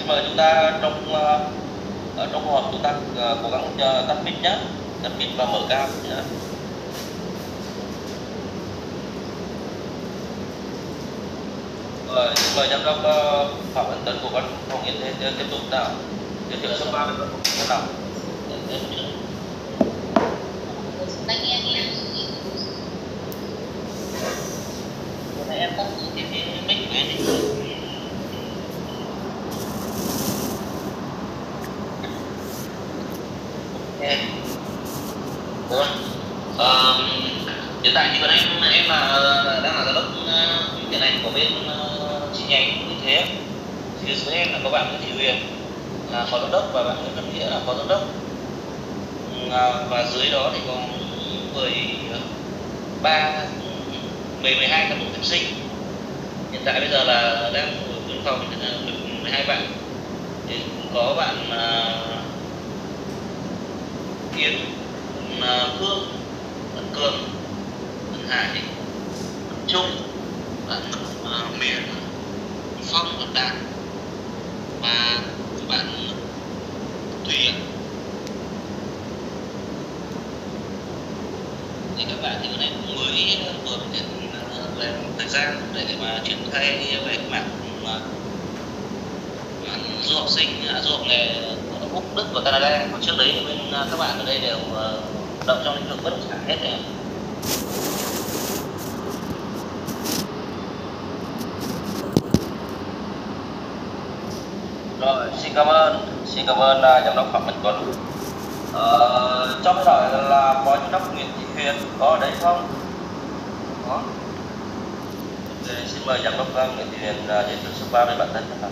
xin mời chúng ta trong họp chúng ta cố gắng tắt mic nhé, tắt mic và mở cam nhé. Rồi, xin mời giám đốc Phạm Văn Tấn của văn phòng Yên Thế tiếp tục nào, giới thiệu số 3 thế nào. Em tắt cái mic này đi. Hiện tại thì bọn em là đang là giám đốc hiện hành của bên chi nhánh như thế. Thì dưới em là có bạn Nguyễn Thị Huyền là phó giám đốc và bạn Nguyễn Văn Nghĩa là phó giám đốc. Và dưới đó thì có 12 cán bộ tuyển sinh. Hiện tại bây giờ là đang ở văn phòng được 12 bạn. Thì có bạn Yên, Phương, bạn Cường, bạn Hải, bạn Trung, bạn Miền, Phong, bạn Đạt và bạn Thùy. Thì các bạn thì này cũng mới vừa về thời gian để mà triển khai về mạng du học sinh, du học nghề ở Úc, Đức và Canada. Còn trước đấy thì bên các bạn ở đây đều động trong lĩnh vực bất động sản hết rồi. Rồi, xin cảm ơn giám đốc Phạm Văn Tuấn. Cho tôi hỏi là phó giám đốc Nguyễn Thị Huyền có ở đây không? Có. Okay, xin mời giám đốc Nguyễn Thị Huyền giới thiệu số 3 về bản thân được không?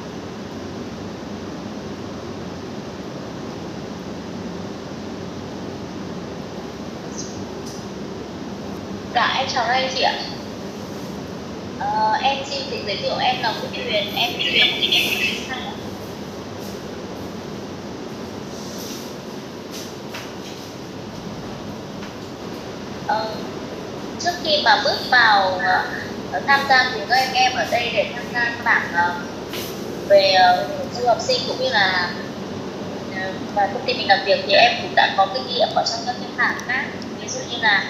Dạ, em chào anh chị ạ. Em xin tự giới thiệu, em là Nguyễn Thị Huyền, em sinh năm 1992. Trước khi mà bước vào tham gia cùng các em ở đây để tham gia các bạn về du học sinh cũng như là và công ty mình làm việc, thì em cũng đã có kinh nghiệm ở trong các cái mảng khác, ví dụ như là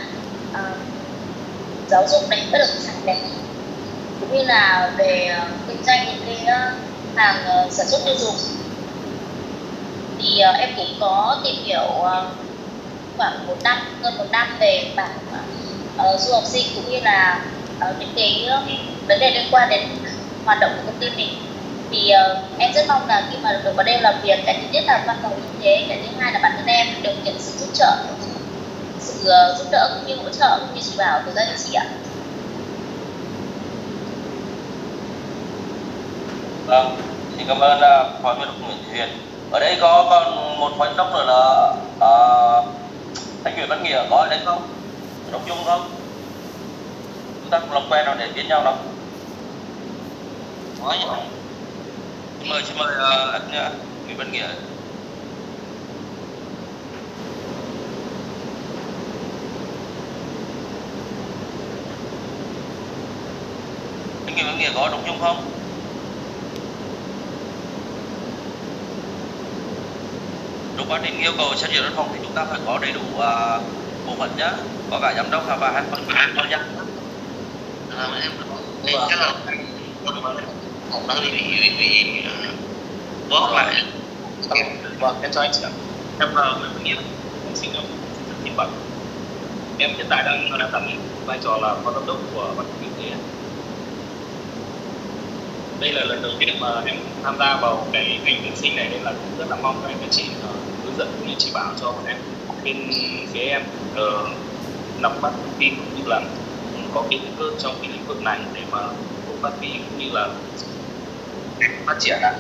giáo dục này, bất động sản này, cũng như là về kinh doanh những cái hàng sản xuất tiêu dùng. Thì em cũng có tìm hiểu khoảng hơn một năm về mảng du học sinh cũng như là những cái vấn đề liên quan đến hoạt động của công ty mình. Thì em rất mong là khi mà được vào đây làm việc, cái thứ nhất là văn phòng như thế, cái thứ hai là bản thân em được nhận sự giúp đỡ cũng như hỗ trợ cũng như chỉ bảo từ các anh chị ạ. Vâng, xin cảm ơn phó giám đốc Nguyễn Thị Huyền. Ở đây có còn một phó giám đốc nữa là anh Nguyễn Văn Nghĩa, có ở đây không? Đốc Dung không? Chúng ta cùng làm quen nào để biết nhau nào. Có nhỉ? Xin mời anh Nguyễn Văn Nghĩa. Anh Nguyễn Văn Nghĩa có Đốc Dung không? Trong quá trình yêu cầu xét duyệt văn phòng thì chúng ta phải có đầy đủ bộ phận nhé, có cả giám đốc và hai phần quan nhé. Em chắc là cũng đang bị bóp lại. Vâng, em chào anh chị ạ. Em là Nguyễn Văn Nghĩa, em sinh năm 1997. Em hiện tại đang đảm nhiệm vai trò là phó giám đốc của văn phòng kinh tế. Đây là lần đầu tiên mà em tham gia vào cái ngành tuyển sinh này, nên là cũng rất là mong các anh các chị hướng dẫn cũng như chỉ bảo cho bọn em bên phía em nắm bắt thông tin cũng như là có kiến thức hơn trong cái lĩnh vực này để mà phát huy cũng như là phát triển ạ.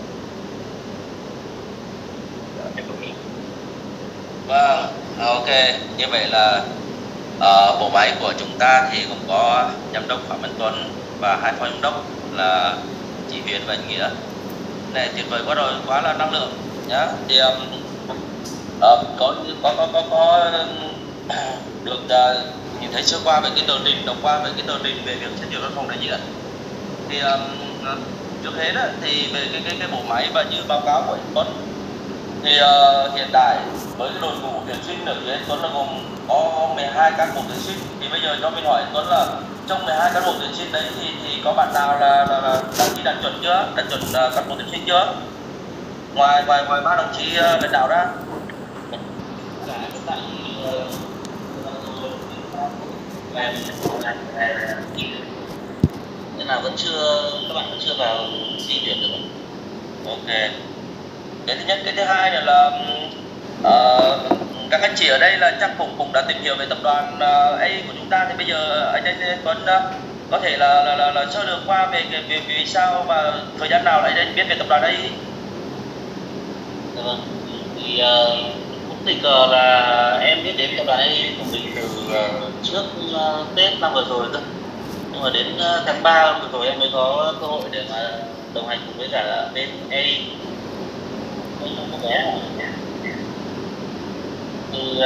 Em đồng ý. Vâng, ok. Như vậy là bộ máy của chúng ta thì cũng có giám đốc Phạm Văn Tuấn và hai phó giám đốc là chị Huyền và anh Nghĩa. Này tuyệt vời quá rồi, quá là năng lượng nhá. Thì có được nhìn thấy sơ qua về cái tờ trình, đọc qua về cái tờ trình về việc xét duyệt văn phòng đại diện. Thì trước hết á, thì về cái bộ máy và như báo cáo của anh Tuấn thì hiện tại với cái đội ngũ tuyển sinh ở dưới anh Tuấn là gồm có 12 cán bộ tuyển sinh. Thì bây giờ cho mình hỏi anh Tuấn là trong 12 cán bộ tuyển sinh đấy thì có bạn nào là đăng ký đạt chuẩn chưa, đạt chuẩn cán bộ tuyển sinh chưa, ngoài ba đồng chí lãnh đạo ra? Dạ, hiện tại nên là vẫn chưa, các bạn vẫn chưa vào thi tuyển được. Ok, cái thứ nhất. Cái thứ hai là các anh chị ở đây là chắc cũng đã tìm hiểu về tập đoàn AI của chúng ta. Thì bây giờ anh Tuấn có thể là sơ lược qua về vì sao và thời gian nào lại anh biết về tập đoàn AI? Dạ vâng, thì cũng tình cờ là em biết đến tập đoàn AI của mình từ trước Tết năm vừa rồi cơ. Nhưng mà đến tháng 3 vừa rồi em mới có cơ hội để mà đồng hành cùng với cả bên AI. Với một cô bé thì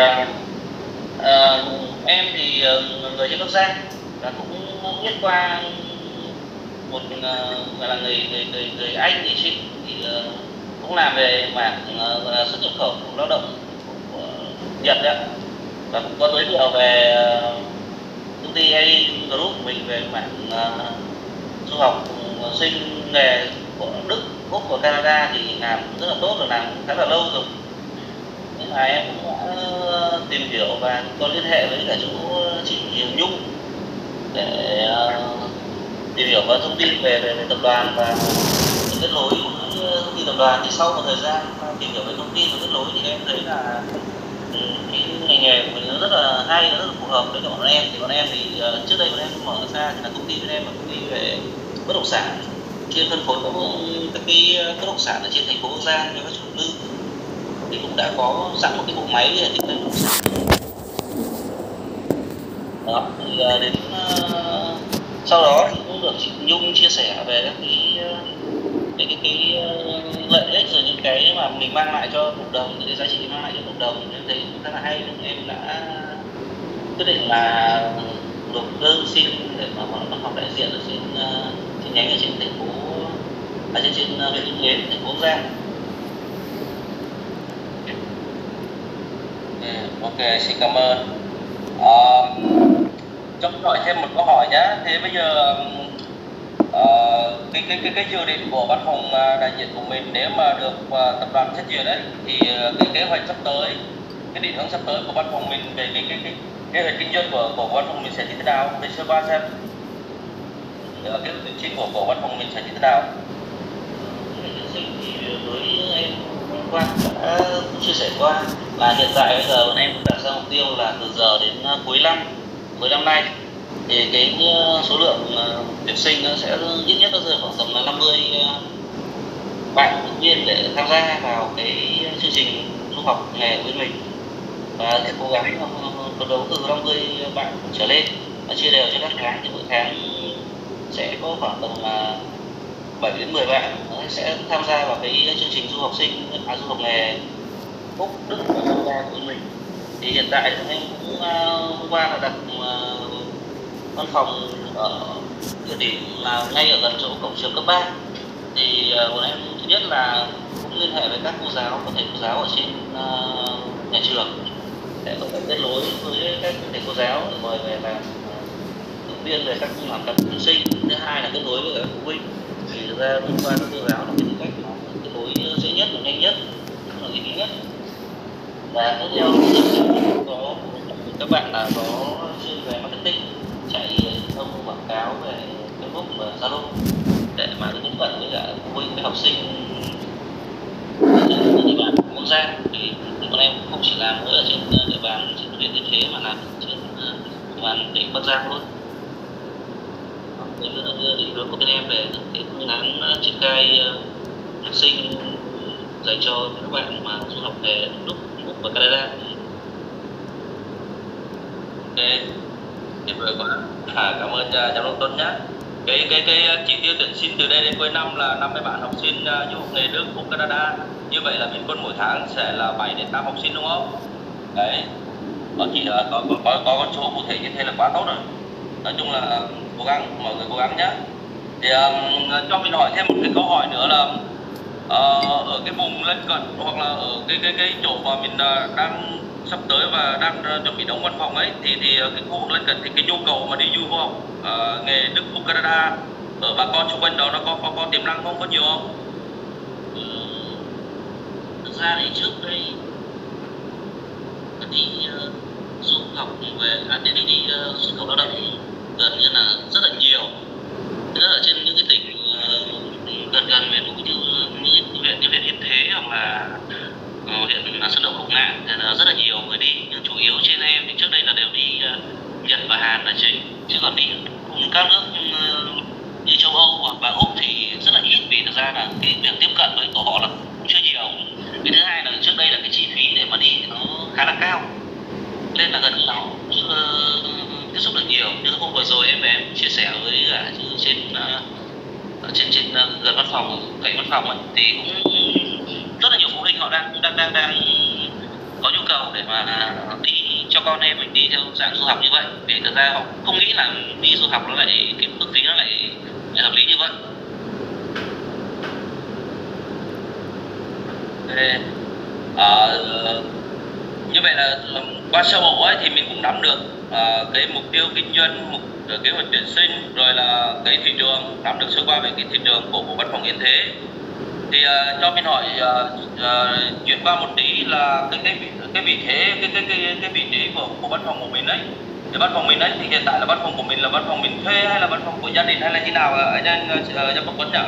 em thì người trên Bắc Giang và cũng biết qua một gọi là người anh thì chị thì cũng làm về mảng xuất nhập khẩu lao động của Nhật đấy, và cũng có giới thiệu về công ty AI Group của mình về mảng du học sinh nghề của Đức, Úc và Canada thì làm rất là tốt, rồi làm khá là lâu rồi. Nên là em cũng đã tìm hiểu và có liên hệ với cả chỗ chị Nhung để tìm hiểu và thông tin về tập đoàn và kết nối với thông tin tập đoàn. Thì sau một thời gian tìm hiểu về thông tin và kết nối thì em thấy là cái ngành nghề của mình nó rất là hay, nó rất là phù hợp với bọn em. Thì bọn em thì trước đây bọn em mở ra thì là công ty bên em là công ty về bất động sản, chuyên phân phối các cái bất động sản ở trên thành phố Bắc Giang cho các chủ đầu tư. Thì cũng đã có sẵn một cái bộ máy để kinh doanh bất động sản. Đó, thì đến sau đó thì cũng được chị Nhung chia sẻ về các cái lợi ích rồi những cái mà mình mang lại cho cộng đồng, những cái giá trị mang lại cho cộng đồng, em thấy cũng khá là hay, nên em đã quyết định là nộp đơn xin để mà mở văn phòng đại diện ở trên nhánh ở trên thành phố, trên huyện Yên Thế, thành phố Bắc Giang. Ok, xin cảm ơn. Cho tôi hỏi thêm một câu hỏi nhé. Thì bây giờ cái dự định của văn phòng đại diện của mình nếu mà được tập đoàn xét duyệt đấy thì cái kế hoạch sắp tới, cái định hướng sắp tới của văn phòng mình về cái kế hoạch kinh doanh của văn phòng mình sẽ như thế nào? Mình sơ qua xem cái hoạch tuyển sinh của văn phòng mình sẽ như thế nào. Tuyển sinh thì với em Quang đã chia sẻ qua là hiện tại bây giờ bọn em đặt ra mục tiêu là từ giờ đến cuối năm nay thì cái số lượng tuyển sinh nó sẽ ít nhất nó rơi khoảng tầm là 50 bạn ứng viên để tham gia vào cái chương trình du học nghề của mình, và sẽ cố gắng phấn đấu từ 50 bạn trở lên và chia đều cho các tháng. Thì mỗi tháng sẽ có khoảng tầm 7 đến 10 bạn sẽ tham gia vào cái chương trình du học du học nghề Úc, Đức và Canada của mình. Thì hiện tại em cũng hôm qua là đặt văn phòng ở địa điểm là ngay ở gần chỗ cổng trường cấp 3. Thì bọn em thứ nhất là cũng liên hệ với các cô giáo, các thầy cô giáo ở trên nhà trường để có thể kết nối với các thầy cô giáo để mời về làm ứng viên về các làm các tuyển sinh. Thứ hai là kết nối với các phụ huynh. Thì thực ra thông qua các cô giáo là cái cách kết nối dễ nhất và nhanh nhất, cũng là uy tín nhất. Và tiếp theo có các bạn là có chuyên về marketing, chạy thông quảng cáo về Facebook và Zalo để mà tiếp cận với cả phụ huynh với học sinh trên địa bàn quốc gia. Thì bọn em không chỉ làm mỗi ở trên địa bàn trên huyện Yên Thế mà làm trên địa bàn tỉnh Bắc Giang luôn. Định hướng của bên em về cái phương án triển khai học sinh dành cho các bạn mà du học về Đức, Úc và Canada. Ok, tuyệt vời quá. Cảm ơn giám đốc Tuấn nhé. Cái chỉ tiêu tuyển sinh từ đây đến cuối năm là 50 bạn học sinh du học nghề Đức, Úc, Canada. Như vậy là bình quân mỗi tháng sẽ là 7 đến 8 học sinh đúng không? Đấy. Có chỉ là có con số cụ thể như thế là quá tốt rồi. Nói chung là cố gắng, mọi người cố gắng nhé. Thì cho mình hỏi thêm một cái câu hỏi nữa là ở cái vùng lân cận hoặc là ở cái chỗ mà mình đang sắp tới và đang chuẩn bị đóng văn phòng ấy, thì cái khu vực lân cận thì cái nhu cầu mà đi du học nghề Đức, Úc, Canada ở bà con xung quanh đó nó có tiềm năng không, có nhiều không? Thực ra thì trước đây đi du học về đi xuất khẩu lao động gần như là rất là nhiều. Tức là ở trên những cái tỉnh gần gần miền núi như huyện Yên Thế hoặc là huyện Sơn Động, Lục Ngạn thì là rất là nhiều người đi, nhưng chủ yếu trên em thì trước đây là đều đi Nhật và Hàn là chính, chứ còn đi cùng các nước như châu Âu hoặc là Úc thì rất là ít, vì thực ra là cái việc tiếp cận với của họ là cũng chưa nhiều. Cái thứ hai là trước đây là cái chi phí để mà đi nó khá là cao, nên là gần như là họ chưa tiếp xúc được nhiều. Như hôm vừa rồi em chia sẻ với cả trên gần văn phòng, cạnh văn phòng ấy, thì cũng rất là nhiều phụ huynh họ đang có nhu cầu để mà đi cho con em mình đi theo dạng du học như vậy, vì thực ra họ không nghĩ là đi du học nó lại cái mức phí nó lại hợp lý như vậy. Như vậy là qua sơ bộ ấy thì mình cũng nắm được cái mục tiêu kinh doanh, kế hoạch tuyển sinh, rồi là cái thị trường, nắm được sơ qua về cái thị trường của văn phòng Yên Thế. Thì cho mình hỏi chuyển qua một tí là cái vị thế, cái vị trí của văn phòng của mình ấy. Thì văn phòng mình ấy thì hiện tại là văn phòng của mình là văn phòng mình thuê hay là văn phòng của gia đình hay là như nào anh Giám đốc Tuấn nhỉ?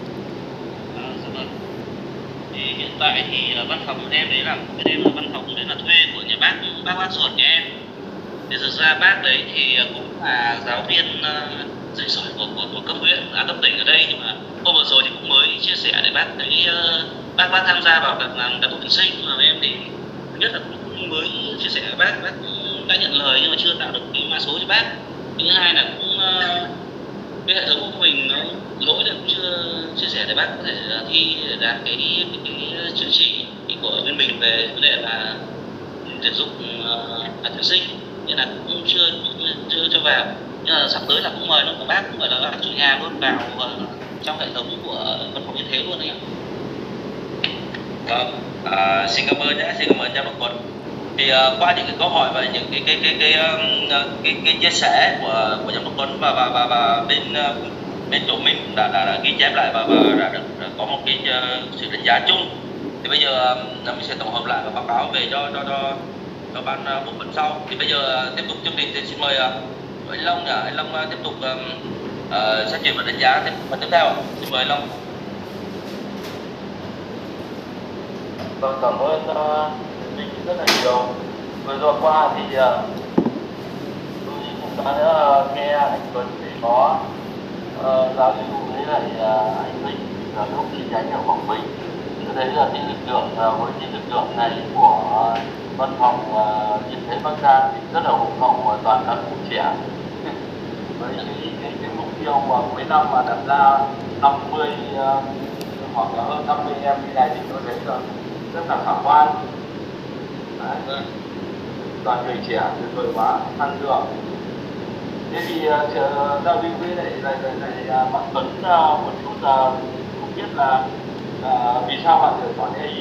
Thì hiện tại thì văn phòng của em đấy là văn phòng đấy là thuê của nhà bác ruột nhà em. Thì thực ra bác đấy thì cũng là giáo viên dạy giỏi của cấp huyện, cấp tỉnh ở đây, nhưng mà hôm vừa rồi thì cũng mới chia sẻ để bác thấy bác tham gia vào việc làm cán bộ tuyển sinh, mà em thì thứ nhất là cũng mới chia sẻ với bác cũng đã nhận lời nhưng mà chưa tạo được cái mã số cho bác. Thứ hai là cũng cái hệ thống của mình nó lỗi là cũng chưa chia sẻ để bác có thể thi để đạt cái chứng chỉ của bên mình về vấn đề là tuyển dụng tuyển sinh, nên là cũng chưa cho vào. Nhưng mà sắp tới là cũng mời nó của bác, cũng gọi là bác chủ nhà luôn vào trong hệ thống của văn phòng Như Thế luôn đấy ạ. Vâng, xin cảm ơn nhé, xin cảm ơn Giám đốc Tuấn. Thì qua những cái câu hỏi và những cái chia sẻ của Giám đốc Tuấn và bên chỗ mình đã ghi chép lại và đã có một cái sự đánh giá chung. Thì bây giờ mình sẽ tổng hợp lại và báo cáo về cho ban bộ phận sau. Thì bây giờ tiếp tục chương trình thì xin mời anh Long nhỉ, anh Long tiếp tục xét duyệt và đánh giá phần tiếp theo. Xin mời anh Long. Vâng, cảm ơn mình rất là nhiều. Vừa rồi qua thì tôi cũng đã nghe anh Tuấn thì có giao lưu với lại anh Vinh là lúc chi nhánh ở Quảng Bình. Tôi thấy là cái lực lượng với cái lực lượng này của văn phòng Như Thế Bắc Giang thì rất là ủng hộ toàn cán bộ trẻ. Với cái mục tiêu mà cuối năm mà đặt ra 50 hoặc là hơn 50 em như này thì tôi thấy là rất là khả quan. Đấy. Toàn người trẻ tuyệt vời quá, năng lượng. Thế thì giao lưu với lại bạn Tuấn một chút là không biết là vì sao bạn lựa chọn AI?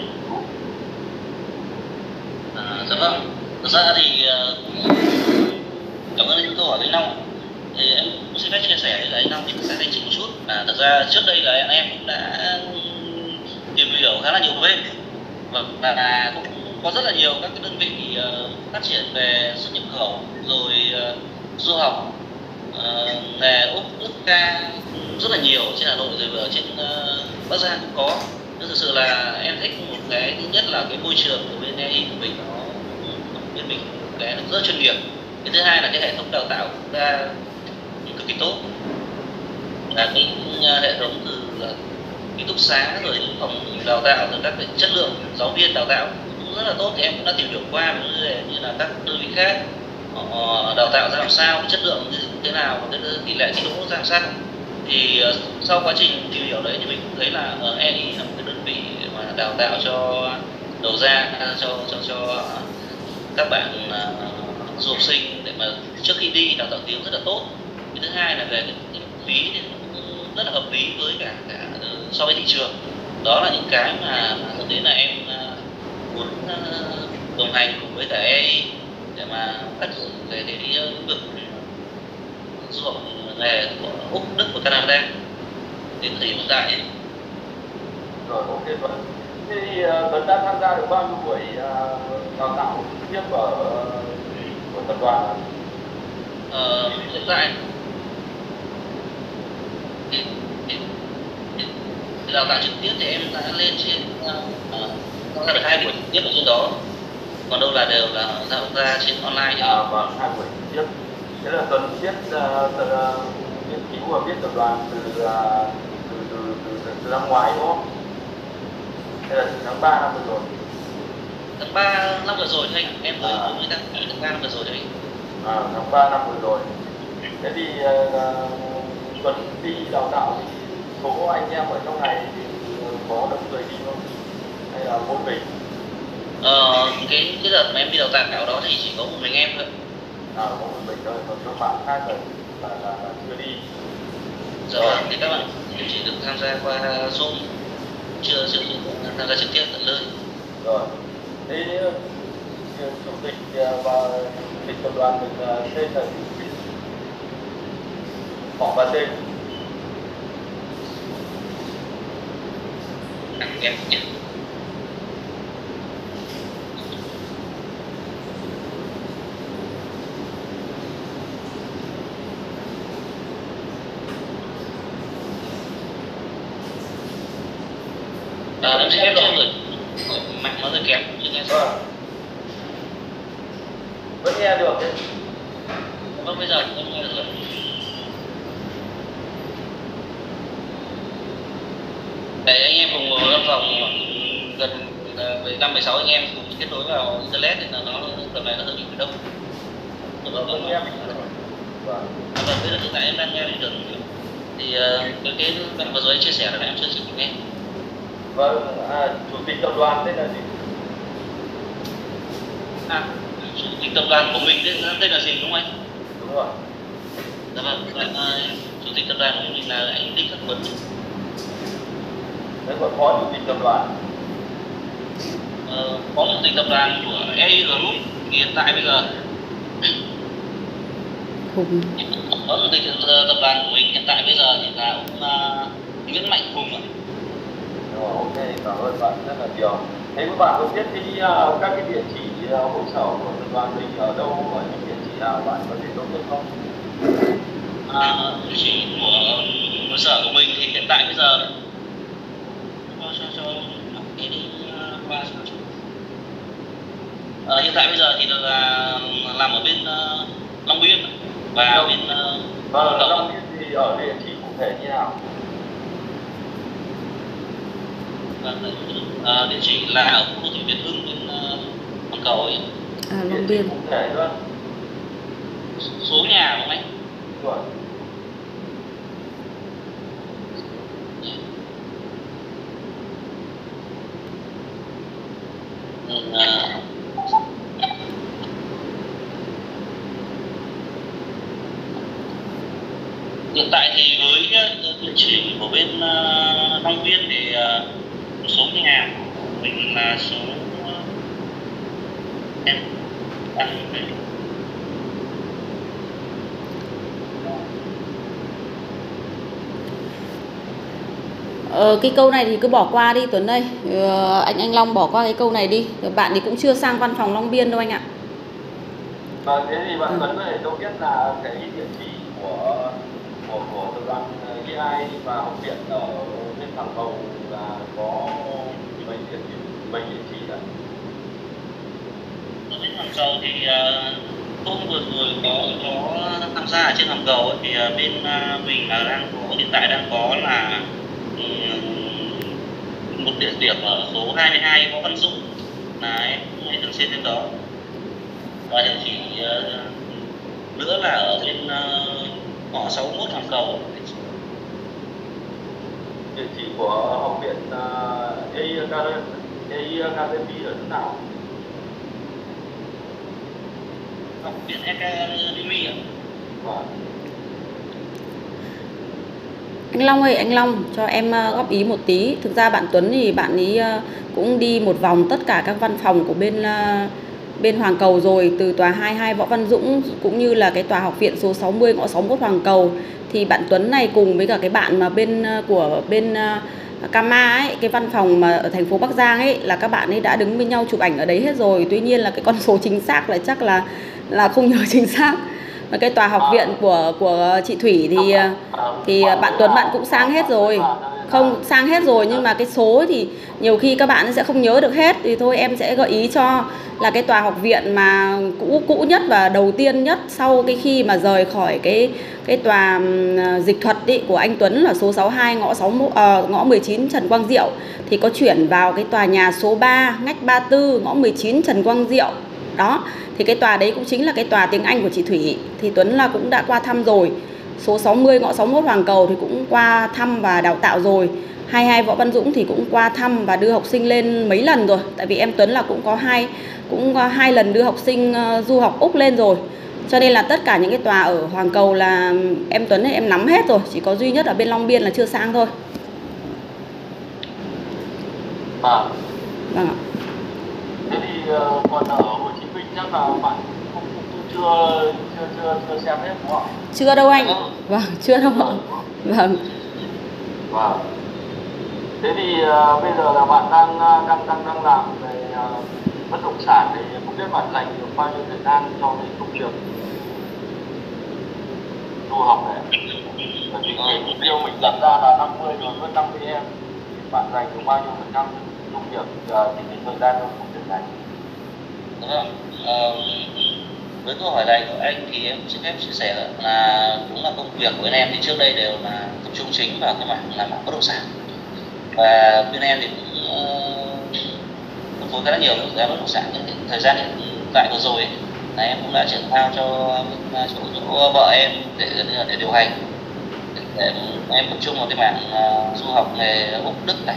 Dạ vâng, thực ra thì cảm ơn những câu hỏi với anh Long. Thì em cũng xin phép chia sẻ với anh Long thì sẽ anh chị một chút. Thực ra trước đây là em cũng đã tìm hiểu khá là nhiều bên và cũng có rất là nhiều các cái đơn vị phát triển về xuất nhập khẩu rồi du học, nghề Úc, Đức, Ca rất là nhiều trên Hà Nội rồi ở trên Bắc Giang cũng có. Nhưng thực sự là em thích một cái thứ nhất là cái môi trường của bên AI của mình nó bên mình cái rất chuyên nghiệp. Cái thứ hai là cái hệ thống đào tạo của ta cực kỳ tốt, là cái hệ thống từ ký túc xá rồi phòng đào tạo rồi các cái chất lượng giáo viên đào tạo cũng rất là tốt. Thì em cũng đã tìm hiểu qua vấn đề như là các đơn vị khác họ đào tạo ra làm sao, cái chất lượng như thế nào và cái tỷ lệ thi đỗ ra làm sao. Thì sau quá trình tìm hiểu đấy thì mình cũng thấy là EI là một cái đơn vị mà đào tạo cho đầu ra cho các bạn du học sinh để mà trước khi đi đào tạo tiếng rất là tốt. Cái thứ hai là về cái phí thì rất là hợp lý với cả so với thị trường. Đó là những cái mà dẫn đến là em muốn đồng hành cùng với cả EI để mà phát triển về cái lĩnh vực du học nghề của Úc, Đức và Canada đến thời điểm hiện tại ấy. Rồi, ok Tuấn. Thế thì Tuấn đã tham gia được bao nhiêu buổi đào tạo trực tiếp của tập đoàn? Hiện tại đào tạo trực tiếp thì em đã lên trên có ra được 2 buổi trực tiếp ở trên đó, còn đâu là đều là giao ra trên online. Vâng, 2 buổi trực tiếp. Thế là Tuấn biết nghiên cứu và biết tập đoàn từ năm ngoái đúng không? Hay là từ tháng 3 năm vừa rồi? Tháng 3 năm vừa rồi thôi anh, em mới tháng 3 năm vừa rồi thôi. Tháng 3 năm vừa rồi. Thế thì Tuấn đi đào tạo thì số anh em ở trong này thì có đông người đi không? Hay là mỗi mình? Cái đợt mà em đi đào tạo đó thì chỉ có một mình em thôi. Có một mình thôi, còn các bạn khác là chưa đi. Dạ vâng, thì các bạn chỉ được tham gia qua Zoom, chưa tham gia trực tiếp tận nơi. Rồi. Thế chủ tịch và chủ tịch tập đoàn mình tên là gì? Họ và tên. Em nhé. Em xin phép cho người mạng nó hơi kém chứ nghe sao? Vẫn nghe được đấy. Vâng, bây giờ thì em nghe được rồi. Để anh em cùng ngồi văn phòng gần 15-16 anh em cùng kết nối vào internet thì là nó tầm này nó hơi bị đông. Vâng, nghe mình rồi. Vâng, bây giờ hiện tại em đang nghe bình thường. Thì cái bạn vừa rồi anh chia sẻ là em chưa kịp nghe. Vâng, chủ tịch tập đoàn tên là gì? Chủ tịch tập đoàn của mình tên là gì đúng không anh? Đúng rồi. Dạ vâng, chủ tịch tập đoàn của mình là anh Đinh Khắc Tuấn. Đấy, còn phó chủ tịch tập đoàn. Phó chủ tịch tập đoàn của EI Group hiện tại bây giờ. Phó chủ tịch tập đoàn của mình hiện tại bây giờ thì là ông Nguyễn Mạnh Hùng ạ. Rồi, ok, cảm ơn bạn rất là nhiều. Thế các bạn có biết các cái địa chỉ hội sở của tập đoàn mình ở đâu, ở những địa chỉ nào bạn có thể tốt hơn không? Địa chỉ của hội sở của mình thì hiện tại bây giờ hiện tại bây giờ thì là làm ở bên Long Biên và bên Long Biên thì ở địa chỉ cụ thể như nào? Địa chỉ là ở khu đô thị Việt Hưng bên Hoàng Cầu ấy. Long Biên cụ thể luôn. Số nhà không anh? Rồi. Hiện tại thì với địa chỉ của bên Long Biên thì số nhà của mình là số cái câu này thì cứ bỏ qua đi Tuấn ơi. Anh Long bỏ qua cái câu này đi. Bạn thì cũng chưa sang văn phòng Long Biên đâu anh ạ. Thế thì bạn Tuấn có thể cho biết là cái địa chỉ của tập đoàn EI và học viện ở bên Hoàng Cầu là có mấy địa chỉ đấy? Ở bên Hoàng Cầu thì hôm vừa rồi có tham gia ở trên Hoàng Cầu thì bên mình là đang có, hiện tại đang có là một địa điểm ở số 22 Võ Văn Dũng là em thường xuyên đến đó, và địa chỉ nữa là ở bên ngõ 61 Hoàng Cầu. Địa chỉ của học viện EI Academy ở chỗ nào? Học viện Academy ạ. Anh Long ơi, anh Long cho em góp ý một tí. Thực ra bạn Tuấn thì bạn ấy cũng đi một vòng tất cả các văn phòng của bên Hoàng Cầu rồi, từ tòa 22 Võ Văn Dũng cũng như là cái tòa học viện số 60 ngõ 61 Hoàng Cầu. Thì bạn Tuấn này cùng với cả cái bạn mà của bên Kama ấy, cái văn phòng mà ở thành phố Bắc Giang ấy, là các bạn ấy đã đứng bên nhau chụp ảnh ở đấy hết rồi. Tuy nhiên là cái con số chính xác là chắc là không nhớ chính xác. Và cái tòa học viện của chị Thủy thì bạn Tuấn bạn cũng sang hết rồi. Không, sang hết rồi, nhưng mà cái số thì nhiều khi các bạn sẽ không nhớ được hết. Thì thôi em sẽ gợi ý cho là cái tòa học viện mà cũ nhất và đầu tiên nhất sau cái khi mà rời khỏi cái tòa dịch thuật ý, của anh Tuấn là số 62 ngõ 19 Trần Quang Diệu, thì có chuyển vào cái tòa nhà số 3 ngách 34 ngõ 19 Trần Quang Diệu. Đó, thì cái tòa đấy cũng chính là cái tòa tiếng Anh của chị Thủy. Thì Tuấn là cũng đã qua thăm rồi. Số 60 ngõ 61 Hoàng Cầu thì cũng qua thăm và đào tạo rồi. 22 Võ Văn Dũng thì cũng qua thăm và đưa học sinh lên mấy lần rồi. Tại vì em Tuấn là cũng có hai lần đưa học sinh du học Úc lên rồi. Cho nên là tất cả những cái tòa ở Hoàng Cầu là em Tuấn ấy em nắm hết rồi. Chỉ có duy nhất ở bên Long Biên là chưa sang thôi. Vâng. Vâng ạ. Thế thì còn ở Hồ Chí Minh chắc là bạn cũng chưa xem hết đúng không ạ? Chưa đâu anh. Vâng, chưa đâu ạ. Vâng. Vâng. Thế thì bây giờ là bạn đang làm về bất động sản thì không biết bạn dành được bao nhiêu thời gian cho cái công việc du học này? Bởi vì cái mục tiêu mình đặt ra là 50 rồi hơn 50 em. Bạn dành được bao nhiêu phần trăm công việc cái thời gian trong công việc này? Đúng không? Với câu hỏi này của anh thì em xin phép chia sẻ là đúng là công việc của bên em thì trước đây đều là tập trung chính vào cái mảng là mảng bất động sản, và bên em thì cũng phân phối khá là nhiều dự án bất động sản. Thời gian hiện tại vừa rồi là em cũng đã chuyển giao cho chỗ vợ em để điều hành, để em tập trung vào cái mảng du học nghề Úc Đức này.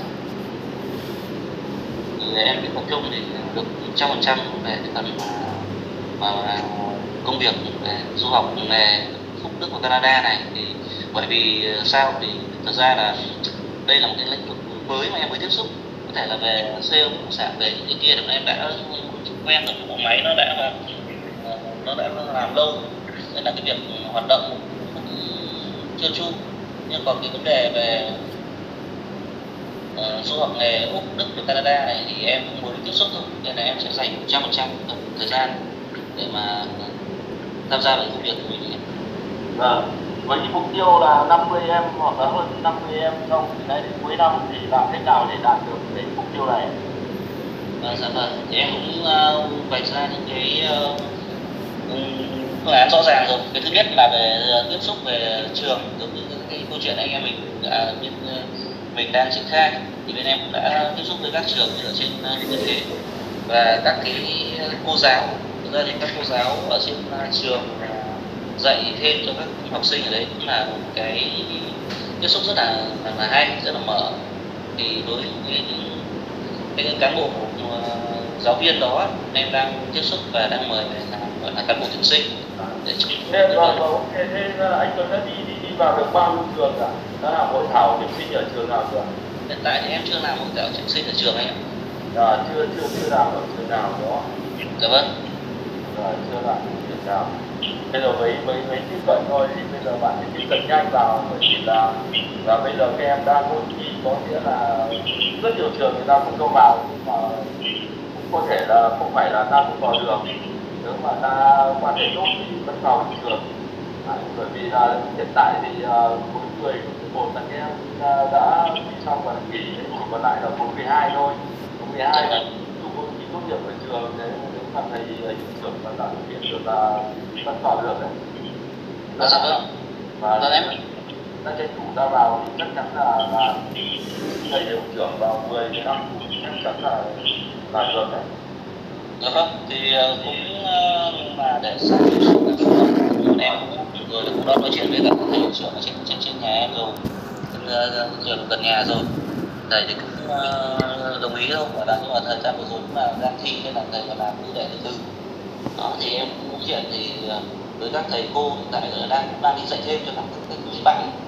Thì em bị tập trung thì được 100% về cái phần mà công việc về du học nghề Úc Đức và Canada này. Thì bởi vì sao thì thực ra là đây là một cái lĩnh vực mới mà em mới tiếp xúc, có thể là về sale bất động sản, về những cái kia thì em đã quen rồi, bộ máy nó đã làm lâu, nên là cái việc hoạt động chưa chu. Nhưng còn cái vấn đề về du học nghề Úc, Đức và Canada này thì em cũng mới tiếp xúc thôi, nên là em sẽ dành 100% thời gian để mà tham gia vào công việc của mình. Vâng. Với cái mục tiêu là 50 em hoặc là hơn 50 em trong từ nay đến cuối năm thì làm cách nào để đạt được cái mục tiêu này? Dạ vâng, thì em cũng vạch ra những cái phương án rõ ràng rồi. Cái thứ nhất là về tiếp xúc về trường, giống như cái câu chuyện anh em mình đang triển khai, thì bên em cũng đã tiếp xúc với các trường như ở trên như thế, và các cái cô giáo. Thực ra thì các cô giáo ở trên trường dạy thêm cho các học sinh ở đấy cũng là một cái tiếp xúc rất là hay, rất là mở. Thì đối với cái cán bộ giáo viên đó em đang tiếp xúc và đang mời về gọi là cán bộ tuyển sinh để thế anh Tuấn đã đi vào được bao nhiêu trường cả? Đã làm hội thảo tuyển sinh ở trường nào chưa? Hiện tại thì em chưa làm hội thảo tuyển sinh ở trường anh ạ. Chưa làm ở trường nào đó. Dạ vâng. Chưa làm ở trường nào. Bây giờ với tiếp cận thôi thì bây giờ bạn sẽ tiếp cận nhanh vào, bởi vì là bây giờ các em đang ôn thi, có nghĩa là rất nhiều trường người ta không cho vào, nhưng mà cũng có thể là không phải là ta không vào được. Nếu mà ta quan hệ tốt thì vẫn vào được trường. Bởi vì là hiện tại thì khối 10, khối 11 là các em đã thi xong và kỳ, chỉ còn lại là khối 12 thôi. Khối 12 là dù có thi tốt nghiệp ở trường, nếu mà thầy hiệu trưởng mà tạo điều kiện được là vẫn vào được đấy. Dạ vâng. Và em ta tranh thủ ra vào thì chắc chắn là thầy hiệu trưởng vào 10 năm chắc chắn là được đấy. Dạ vâng, thì cũng mà để sang em cũng rồi cũng đã nói chuyện với cả thầy hiệu trưởng ở trên nhà em rồi, trường gần nhà rồi, thầy thì cũng đồng ý thôi, và nhưng mà thời gian vừa rồi cũng là đang thi nên là thầy phải làm cứ để từ từ. Đó thì em cũng nói chuyện thì với các thầy cô hiện tại đang đi dạy thêm cho các bạn,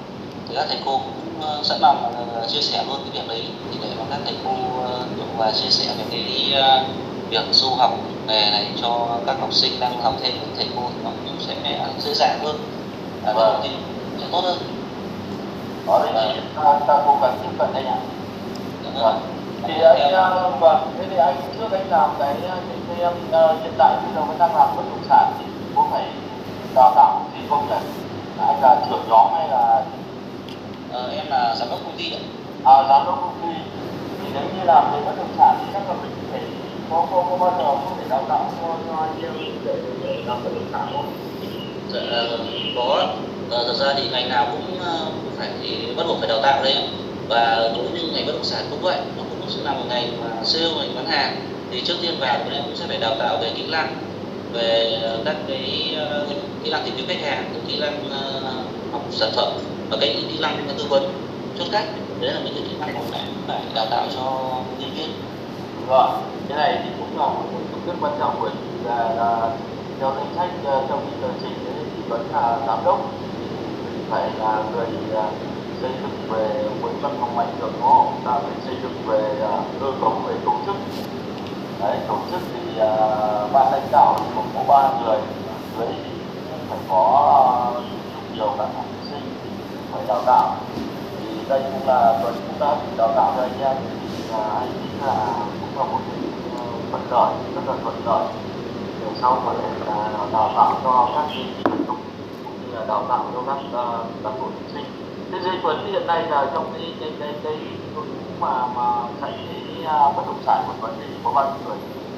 thì các thầy cô cũng sẵn lòng chia sẻ luôn cái việc đấy, thì để mà các thầy cô hiểu và chia sẻ về cái việc du học nghề này cho các học sinh đang học thêm với thầy cô thì nó cũng sẽ dễ dàng hơn và thì sẽ tốt hơn. Đó đấy, ta cố gắng tiếp cận đây nhỉ. Rồi. Thì anh vâng, thế thì anh trước anh làm cái em hiện tại bây giờ vẫn đang làm bất động sản thì có phải đào tạo gì không nhỉ? Anh là trưởng nhóm hay là Em là giám đốc công ty ạ. giám đốc công ty. Thì nếu như làm về bất động sản thì chắc là mình phải có bao giờ có thể đào tạo cho anh em để làm bất động sản không? Dạ, có. Thật ra thì ngành nào cũng phải bắt buộc phải đào tạo đấy ạ. Và đối với ngành bất động sản cũng vậy, nó cũng là một ngành mà sale, ngành bán hàng, thì trước tiên vào bọn em cũng sẽ phải đào tạo về kỹ năng, về các cái kỹ năng tìm kiếm khách hàng, kỹ năng học sản phẩm và cái kỹ năng tư vấn chốt cách. Đấy là những cái kỹ năng mà mình phải đào tạo cho nhân viên. Rồi, cái này thì cũng là một phần rất quan trọng, bởi vì là theo danh sách trong cái tờ trình đấy thì vẫn là giám đốc thì phải là người xây dựng về một văn phòng ảnh hưởng, nó ta phải xây dựng về cơ cấu về tổ chức. Đấy, tổ chức thì ban lãnh đạo thì cũng có 3 người, dưới thì cũng phải có nhiều các học sinh phải đào tạo. Thì đây cũng là Tuấn cũng đã đào tạo cho anh em, thì anh nghĩ là cũng là một cái thuận lợi, rất là thuận lợi để sau có thể là đào tạo cho các cái cũng như là đào tạo cho các cán bộ học sinh. Thế dưới Tuấn hiện nay là trong cái đội ngũ mà dạy cái bất động sản của Tuấn thì có bao nhiêu người?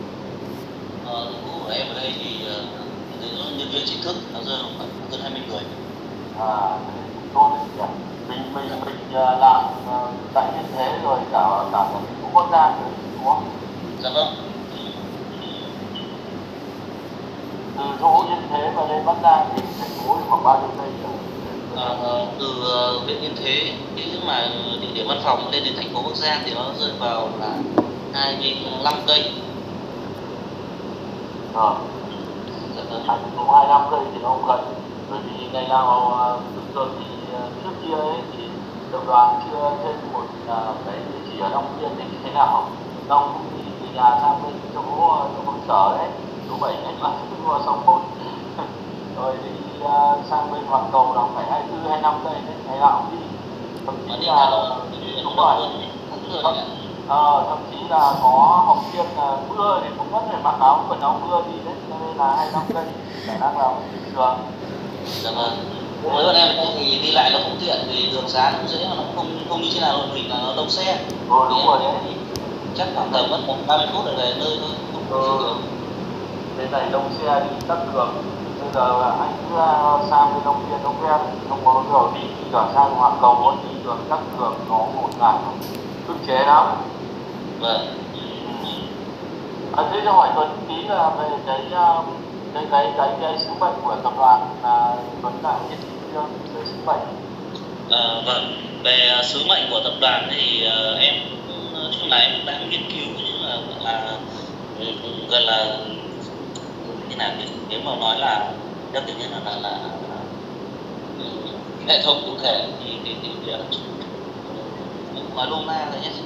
Đội ngũ của em ở đây thì nhân viên chính thức nó rơi vào khoảng hơn 20 người. Tốt nhỉ. Mình làm tại như thế rồi cả thành phố Bắc Giang nữa đúng không? Dạ vâng. Từ chỗ Yên Thế mà lên Bắc Giang thì thành phố thì khoảng bao nhiêu cây nhỉ? Từ huyện Yên Thế nhưng mà địa điểm văn phòng lên đến thành phố Bắc Giang thì nó rơi vào là 25 cây. Dạ vâng. Thành phố 25 cây thì nó không gần, bởi vì ngày nào thường thì trước kia ấy thì tập đoàn chưa thêm một cái địa chỉ ở Long Biên thì thế nào, Long cũng đi từ nhà sang bên chỗ công sở đấy, số 7 cách mà qua 61 rồi đi sang bên Hoàng Cầu là phải 24-25 cây đấy, ngày nào cũng đi, thậm chí là đúng rồi, thậm chí là có học viên mưa thì cũng vẫn phải mặc áo quần áo mưa đi đấy, cho nên là 25 cây khả năng là bình thường. Dạ vâng. Với bọn em thì đi lại nó không tiện vì đường xá cũng dễ, nó không như thế nào mình là nó đông xe. Đúng rồi đấy. Chắc khoảng tầm mất 30 phút để về nơi thôi. Bên này đông xe đi tắc đường. Bây giờ anh cứ sang bên Long Biên, Long Ven, không có đường đi cả sang Hoàng Cầu muốn đi đường tắc đường nó một ngày ức chế lắm. Vâng. Thế cho hỏi Tuấn tí là về cái sứ mệnh của tập đoàn là Tuấn đã nghiên cứu chưa về sứ mệnh? Vâng, về sứ mệnh của tập đoàn thì em nói chung là em cũng đã nghiên cứu, nhưng là gần là như nào nếu mà nói là theo kiểu như là hệ thống cụ thể thì nói lô ma thôi nhé.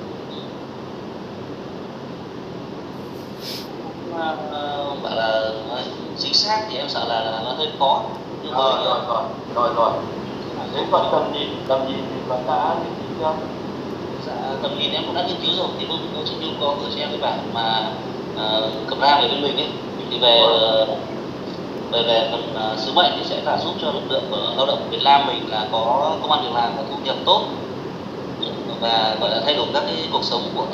Bảo là chính xác thì em sợ là nó hơi khó. Nhưng mà rồi. Thế còn tầm nhìn thì bạn đã nghiên cứu chưa? Dạ, tầm nhìn em cũng đã nghiên cứu rồi. Thì hôm chị Nhung có gửi cho em cái bản mà cầm ra về bên mình ấy, thì về phần sứ mệnh thì sẽ là giúp cho lực lượng lao động Việt Nam mình là có công ăn việc làm và thu nhập tốt, và gọi là thay đổi các cái cuộc sống của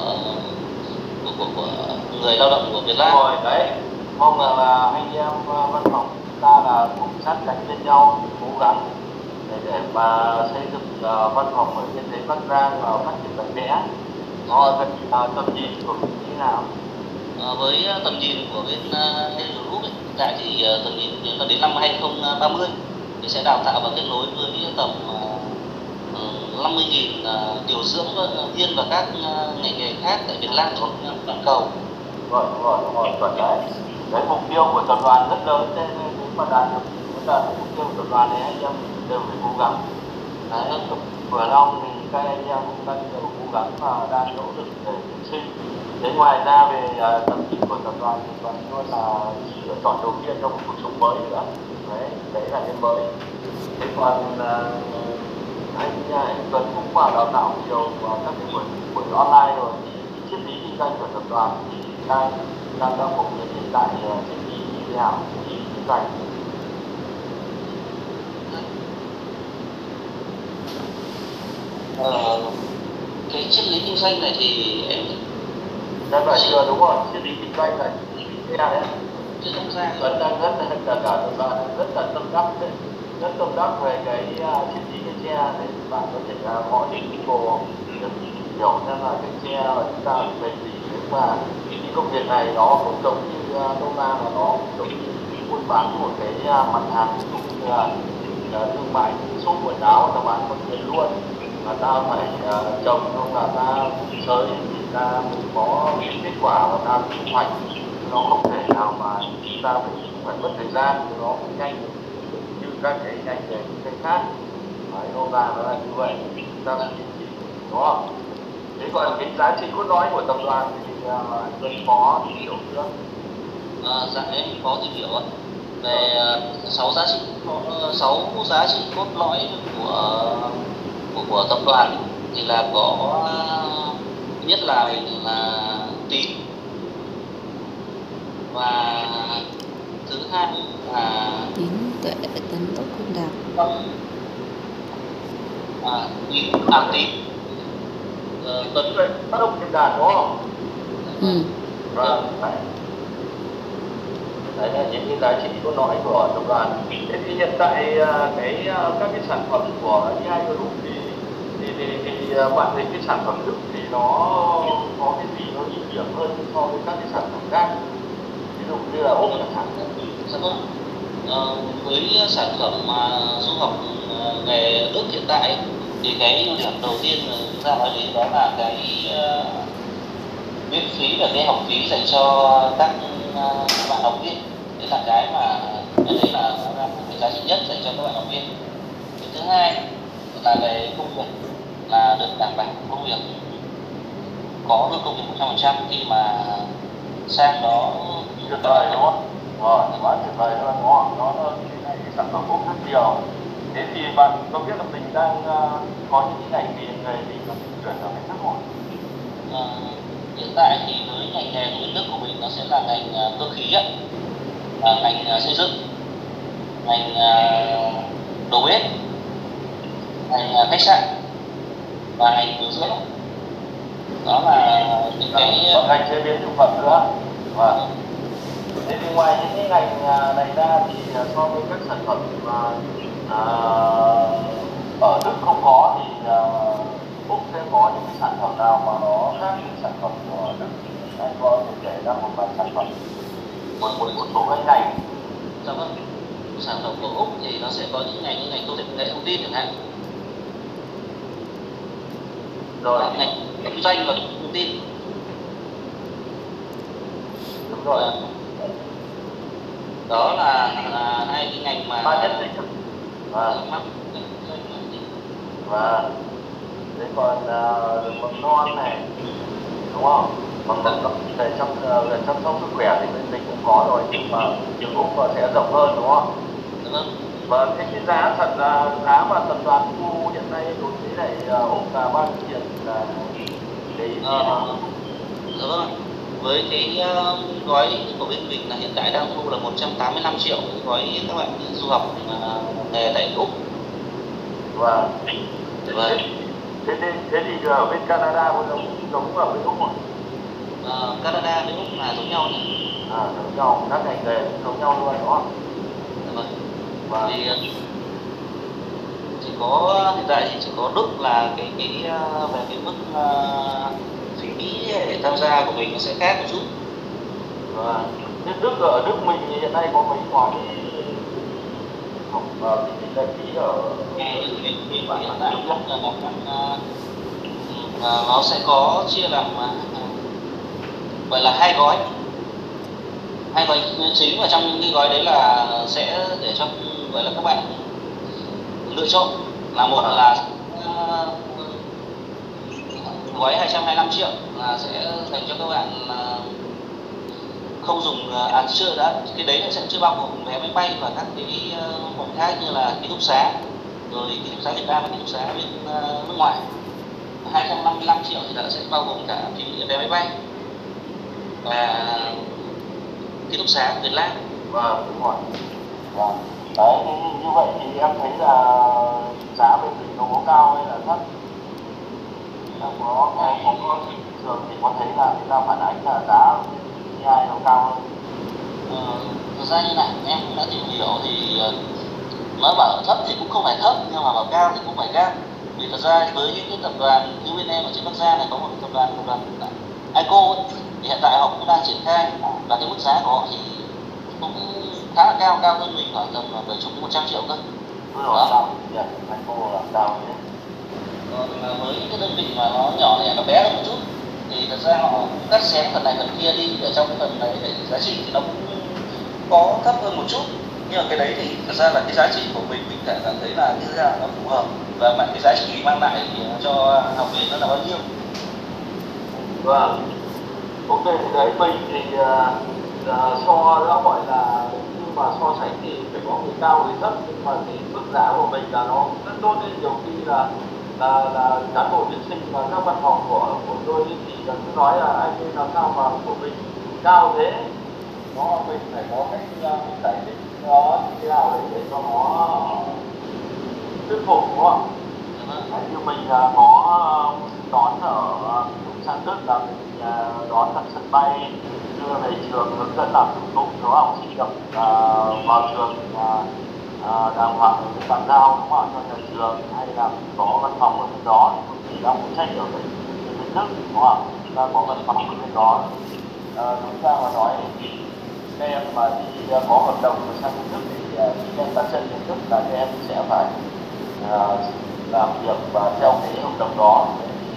người lao động của Việt Nam. Rồi đấy, mong là anh em văn phòng ta là cùng sát cánh bên nhau, cố gắng để mà xây dựng văn phòng ở Yên Thế Bắc Giang và phát triển mạnh mẽ. Tầm nhìn của mình như thế nào? Với tầm nhìn của bên Hello Group hiện tại thì tầm nhìn là đến năm 2030 thì sẽ đào tạo và kết nối với tầm 50.000 điều dưỡng viên và các ngành nghề khác tại Việt Nam và toàn cầu. Rồi, đấy. Cái mục tiêu của tập đoàn rất lớn, nên nếu mà đạt được mục tiêu của tập đoàn này anh em đều phải cố gắng. Đấy, vừa Long thì các anh em cũng đang đều cố gắng và đang nỗ lực để tuyển sinh. Thế ngoài ra về tầm nhìn của tập đoàn thì còn luôn là lựa chọn đầu tiên trong cuộc sống mới nữa. Đấy là cái mới. Thế còn anh Tuấn cũng vào đào tạo nhiều vào các cái buổi online rồi. Thì triết lý kinh doanh của tập đoàn thì đang phổ biến hiện tại triết lý như thế nào? Triết lý kinh doanh. Cái triết lý kinh doanh này thì em Dạ vậy chưa, đúng rồi, triết lý kinh doanh là triết lý xe đấy. chưa không ra. Tuấn đang rất là tâm đắc đấy, rất tâm đắc về cái triết lý cái xe đấy. Bạn có thể gọi đến Google để tìm hiểu xem là cái xe và chúng ta về gì. Nhưng mà cái công việc này nó không giống như nôm na, mà nó giống như buôn bán một cái mặt hàng, ví dụ như là thương mại số quần áo, ta bán con tiền luôn, mà ta phải trồng không là ta sới thì ta mới có kết quả và ta thu hoạch. Nó không thể nào mà chúng ta phải mất thời gian, nó cũng nhanh như các cái ngành nghề kinh doanh khác. Đấy, nó ra nó là như vậy, chúng ta là kiên trì, đúng không? Thế còn cái giá trị cốt lõi của tập đoàn thì Tuấn có tìm hiểu chưa? Dạ em có tìm hiểu về 6 giá trị cốt lõi của tập đoàn thì là có thứ nhất là tín, và thứ hai là tín tuệ tấn tốc công đạt. tín Tuấn về tác động trên đàn, đúng không? Vâng. Đấy là những cái giá trị cốt lõi của tập đoàn. Thế thì hiện tại các cái sản phẩm của EI Group thì bạn thấy cái sản phẩm Đức thì nó có cái gì nó ưu điểm hơn so với các cái sản phẩm khác, ví dụ như là Úc chẳng hạn? Dạ vâng. Với sản phẩm du học nghề Đức hiện tại thì cái ưu điểm đầu tiên chúng ta nói đến đó là cái miễn phí và cái học phí dành cho các bạn học viên. Đấy là cái mà em thấy là nó là cái giá trị nhất dành cho các bạn học viên. Cái thứ hai là về công việc, là được đảm bảo công việc, có được công việc 100% khi mà sang đó. Tuyệt vời, đúng không? Quá tuyệt vời luôn, đúng không? Nó cái sản phẩm Úc rất nhiều. Thế thì bạn có biết là mình đang có những cái ngành nghề gì mà mình chuyển vào ngành nước ngoài? Hiện tại thì với ngành nghề của bên Đức của mình nó sẽ là ngành cơ khí ạ, ngành xây dựng, ngành đầu bếp, ngành khách sạn và ngành điều dưỡng. Đó là những cái ngành chế biến thực phẩm nữa. Và thế thì ngoài những cái ngành này ra thì so với các sản phẩm ở Đức không có thì Úc sẽ có những cái sản phẩm nào mà nó khác với sản phẩm của Đức? Anh có thể kể ra một vài sản phẩm, một số cái ngành. Dạ vâng. Sản phẩm của Úc thì nó sẽ có những ngành như ngành công nghệ thông tin chẳng hạn, Rồi ngành kinh doanh và thông tin. đúng rồi. Đó là hai cái ngành mà Ba nhất định. Và thế còn mầm non này, đúng không? Mầm non về chăm sóc sức khỏe thì bên mình cũng có rồi, nhưng mà trường Úc sẽ rộng hơn, đúng không? Dạ vâng. Và thế cái giá mà tập đoàn thu hiện nay đối với lại Úc là bao nhiêu tiền là để Dạ vâng. Với cái gói của bên mình là hiện tại đang thu là 185 triệu gói các bạn du học nghề tại Úc. Và thế thì ở bên Canada cũng giống ở bên Úc rồi. Canada với Úc là giống nhau nhỉ? Giống nhau, các ngành nghề cũng giống nhau luôn, đúng không? Dạ vâng. Và thì chỉ có hiện tại thì chỉ có Đức là cái về cái mức phí để tham gia của mình nó sẽ khác một chút. Và ở Đức mình thì hiện nay có mấy khoản cái lệ phí ở hiện tại là nó sẽ có chia làm gọi là hai gói chính, và trong những cái gói đấy là sẽ để cho gọi là các bạn lựa chọn là một là gói 225 triệu là sẽ dành cho các bạn không dùng chưa đã, cái đấy sẽ chưa bao gồm vé máy bay và các cái khoản khác như là ký túc xá, rồi ký túc xá Việt Nam và ký túc xá bên nước ngoài. 255 triệu thì đã sẽ bao gồm cả phí vé máy bay và ký túc xá Việt Nam. Vâng, đúng rồi. Vâng. Đấy, như vậy thì em thấy là giá bên mình nó có cao hay là thấp? Em có thị trường thì có thấy là người ta phản ánh là giá CI nó cao hơn. Thực ra như này, em cũng đã tìm hiểu thì nói bảo thấp thì cũng không phải thấp, nhưng mà bảo cao thì cũng phải cao. Vì thật ra với những cái tập đoàn như bên em ở trên Bắc Giang này có một tập đoàn ICO ấy, thì hiện tại họ cũng đang triển khai và cái mức giá của họ thì cũng khá là cao, cao hơn mình khoảng tầm 70 đến 100 triệu cơ. Đó. ICO là cao thế. Còn với những cái đơn vị mà nó nhỏ lẻ, nó bé hơn một chút thì thật ra họ cũng cắt xén phần này phần kia đi ở trong cái phần đấy để giá trị thì nó cũng có thấp hơn một chút, nhưng mà cái đấy thì thật ra là cái giá trị của mình cảm thấy là như thế nào nó phù hợp và cái giá trị mang lại thì cho học viên nó là bao nhiêu. Vâng. Ok, thì đấy mình thì so nó gọi là, nhưng mà so sánh thì phải có người cao người thấp, nhưng mà cái mức giá của mình là nó rất tốt nên nhiều khi là cán bộ tuyển sinh và các văn phòng của tôi thì cứ nói là anh ấy làm sao mà của mình cao thế, nó mình phải có cách giải thích nó như thế nào đấy để cho nó thuyết phục, đúng không? Như mình có đón ở sang Đức là mình đón tại sân bay, đưa về trường hướng dẫn làm thủ tục cho học sinh được vào trường đàng hoàng với bàn giao, đúng không, cho nhà trường, hay là có văn phòng ở bên đó thì đang phụ trách ở bên Đức, đúng không, ta có văn phòng ở bên đó. Đúng ra mà nói thì các em mà đi có hợp đồng sang bên Đức thì khi em đặt chân đến Đức là các em sẽ phải làm việc và theo cái hợp đồng đó.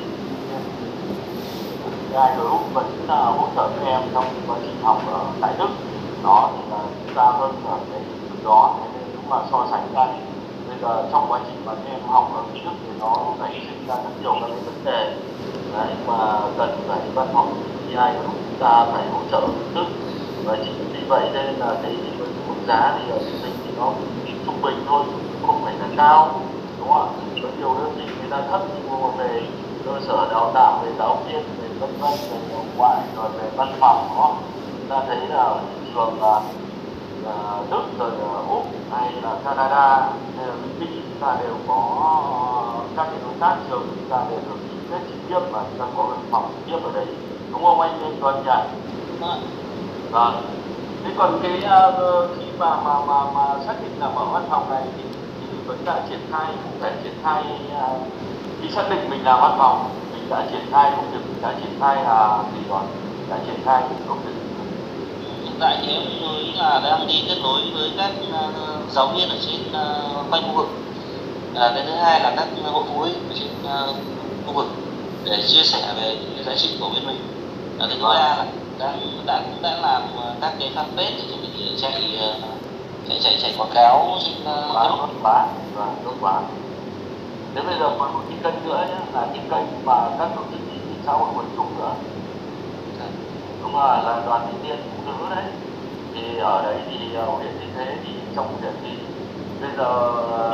AI Group vẫn là hỗ trợ các em trong quá trình học ở tại Đức, đó thì là chúng ta hơn ở cái lĩnh vực đó. Thế nên nếu mà so sánh ra thì bây giờ trong quá trình mà các em học ở Đức thì nó nảy sinh ra rất nhiều các cái vấn đề đấy mà cần phải văn phòng AI Group chúng ta phải hỗ trợ Đức, và chính vì vậy nên là cái mức giá thì ở mình thì nó trung bình thôi, không phải là cao, đúng không ạ? Có nhiều đơn vị người ta thấp nhưng mà về cơ sở đào tạo, về giáo viên, về vân vân, về nội ngoại, rồi về văn phòng, đúng không? Chúng ta thấy là ở thị trường là Đức, rồi Úc hay là Canada hay là Mỹ, chúng ta đều có các cái đối tác trường, chúng ta đều được ký kết trực tiếp và chúng ta có văn phòng trực tiếp ở đấy, đúng không anh Tuấn nhỉ? Vâng. Thế còn cái khi mà xác định là mở văn phòng này thì vẫn đã triển khai, cũng phải triển khai khi xác định mình làm văn phòng, mình đã triển khai công việc, mình đã triển khai là gì rồi, đã triển khai công việc. Hiện tại thì em mới là đang đi kết nối với các giáo viên ở trên quanh khu vực. Cái thứ hai là các hội phụ huynh ở trên khu vực để chia sẻ về những giá trị của bên mình. Thứ ba là cũng đã làm các cái fanpage để chuẩn bị chạy quảng cáo trên tốt quá. Thế bây giờ còn một cái kênh nữa nhé, là cái kênh mà các tổ chức chính trị xã hội quần chúng nữa. Đúng rồi, là đoàn thanh niên phụ nữ đấy. Thì ở đấy thì huyện Thị Thế thì trong huyện thì bây giờ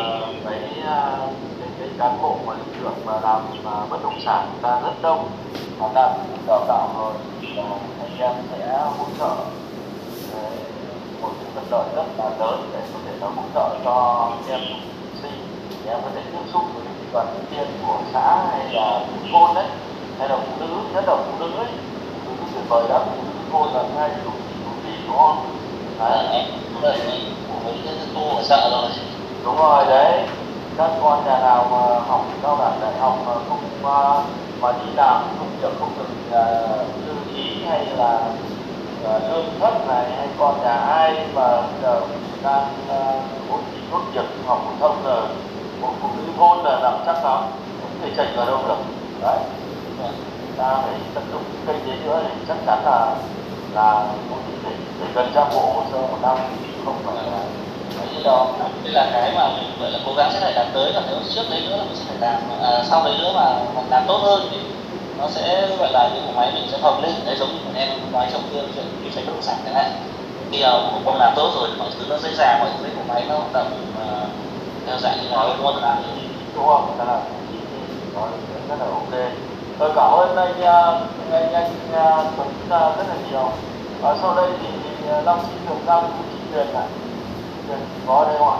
cái cán bộ mà lực lượng mà làm bất động sản chúng ta rất đông, mà ta cũng đào tạo rồi thì anh em sẽ hỗ trợ một cái phần lợi rất là lớn để có thể nó hỗ trợ cho em sinh, em có thể tiếp xúc với đoàn thanh niên của xã hay là thôn đấy, hay là phụ nữ, nhất là phụ nữ ấy, phụ nữ tuyệt vời lắm, phụ nữ thôn là ngay chủ trì, đúng không? Em đợi với cái cô ở sợ rồi. Đúng rồi đấy, các con nhà nào mà học cao đẳng đại học mà không mà đi làm công việc không được như ý, hay là lương thấp này, hay con nhà ai mà giờ đang ôn thi tốt nghiệp học phổ thông rồi, một phụ nữ thôn là làm chắc lắm, không thể chạy vào đâu được đấy. Ta phải tận dụng cái kênh đấy nữa thì chắc chắn là có thể gần trăm bộ hồ sơ một năm, không phải là như đó. Đây là cái mà mình gọi là cố gắng sẽ phải đạt tới, và nếu trước đấy nữa là mình sẽ phải làm, sau đấy nữa mà mình làm tốt hơn thì nó sẽ gọi là cái bộ máy mình sẽ phồng lên. Đấy, giống như bọn em nói trong kia chuyện kinh doanh bất động sản chẳng hạn, khi ông làm tốt rồi thì mọi thứ nó dễ dàng, mọi thứ bộ máy nó hoạt động theo dạng như nói luôn là đúng không? Người ta làm nói rất là ok. Tôi cảm ơn anh Tuấn rất là nhiều. Và sau đây thì Long xin được giao cho chị Huyền ạ. Huyền có ở đây không ạ?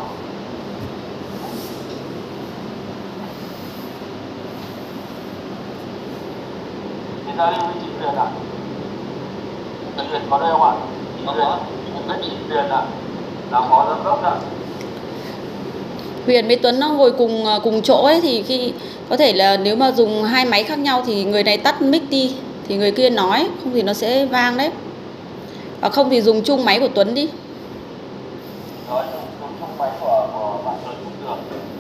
Xin giao lưu với chị Huyền ạ. Chị Huyền có đây không ạ? Chị Huyền, với chị Huyền ạ, là phó giám đốc ạ. Huyền với Tuấn nó ngồi cùng chỗ ấy, thì khi có thể là nếu mà dùng hai máy khác nhau thì người này tắt mic đi thì người kia nói, không thì nó sẽ vang đấy. Và không thì dùng chung máy của Tuấn đi. Nói chung máy của bạn Tuấn cũng được.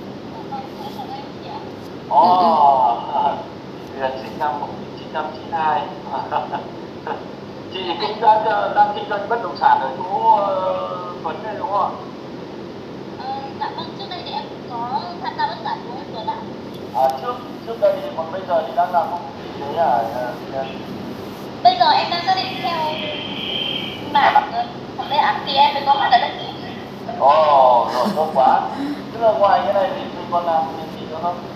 Huyền sinh năm 1992. Chị cũng đang kinh doanh bất động sản ở chỗ Tuấn này đúng không ạ? Dạ vâng, trước đây thì em cũng có tham gia bất sản của em Tuấn ạ. Trước đây, còn bây giờ thì đang làm công ty đấy à? Bây giờ em đang xác định theo mảng thẩm đề án thì em mới có mặt ở đây. Rồi tốt quá. Tức là ngoài cái này thì mình còn làm gì nữa không?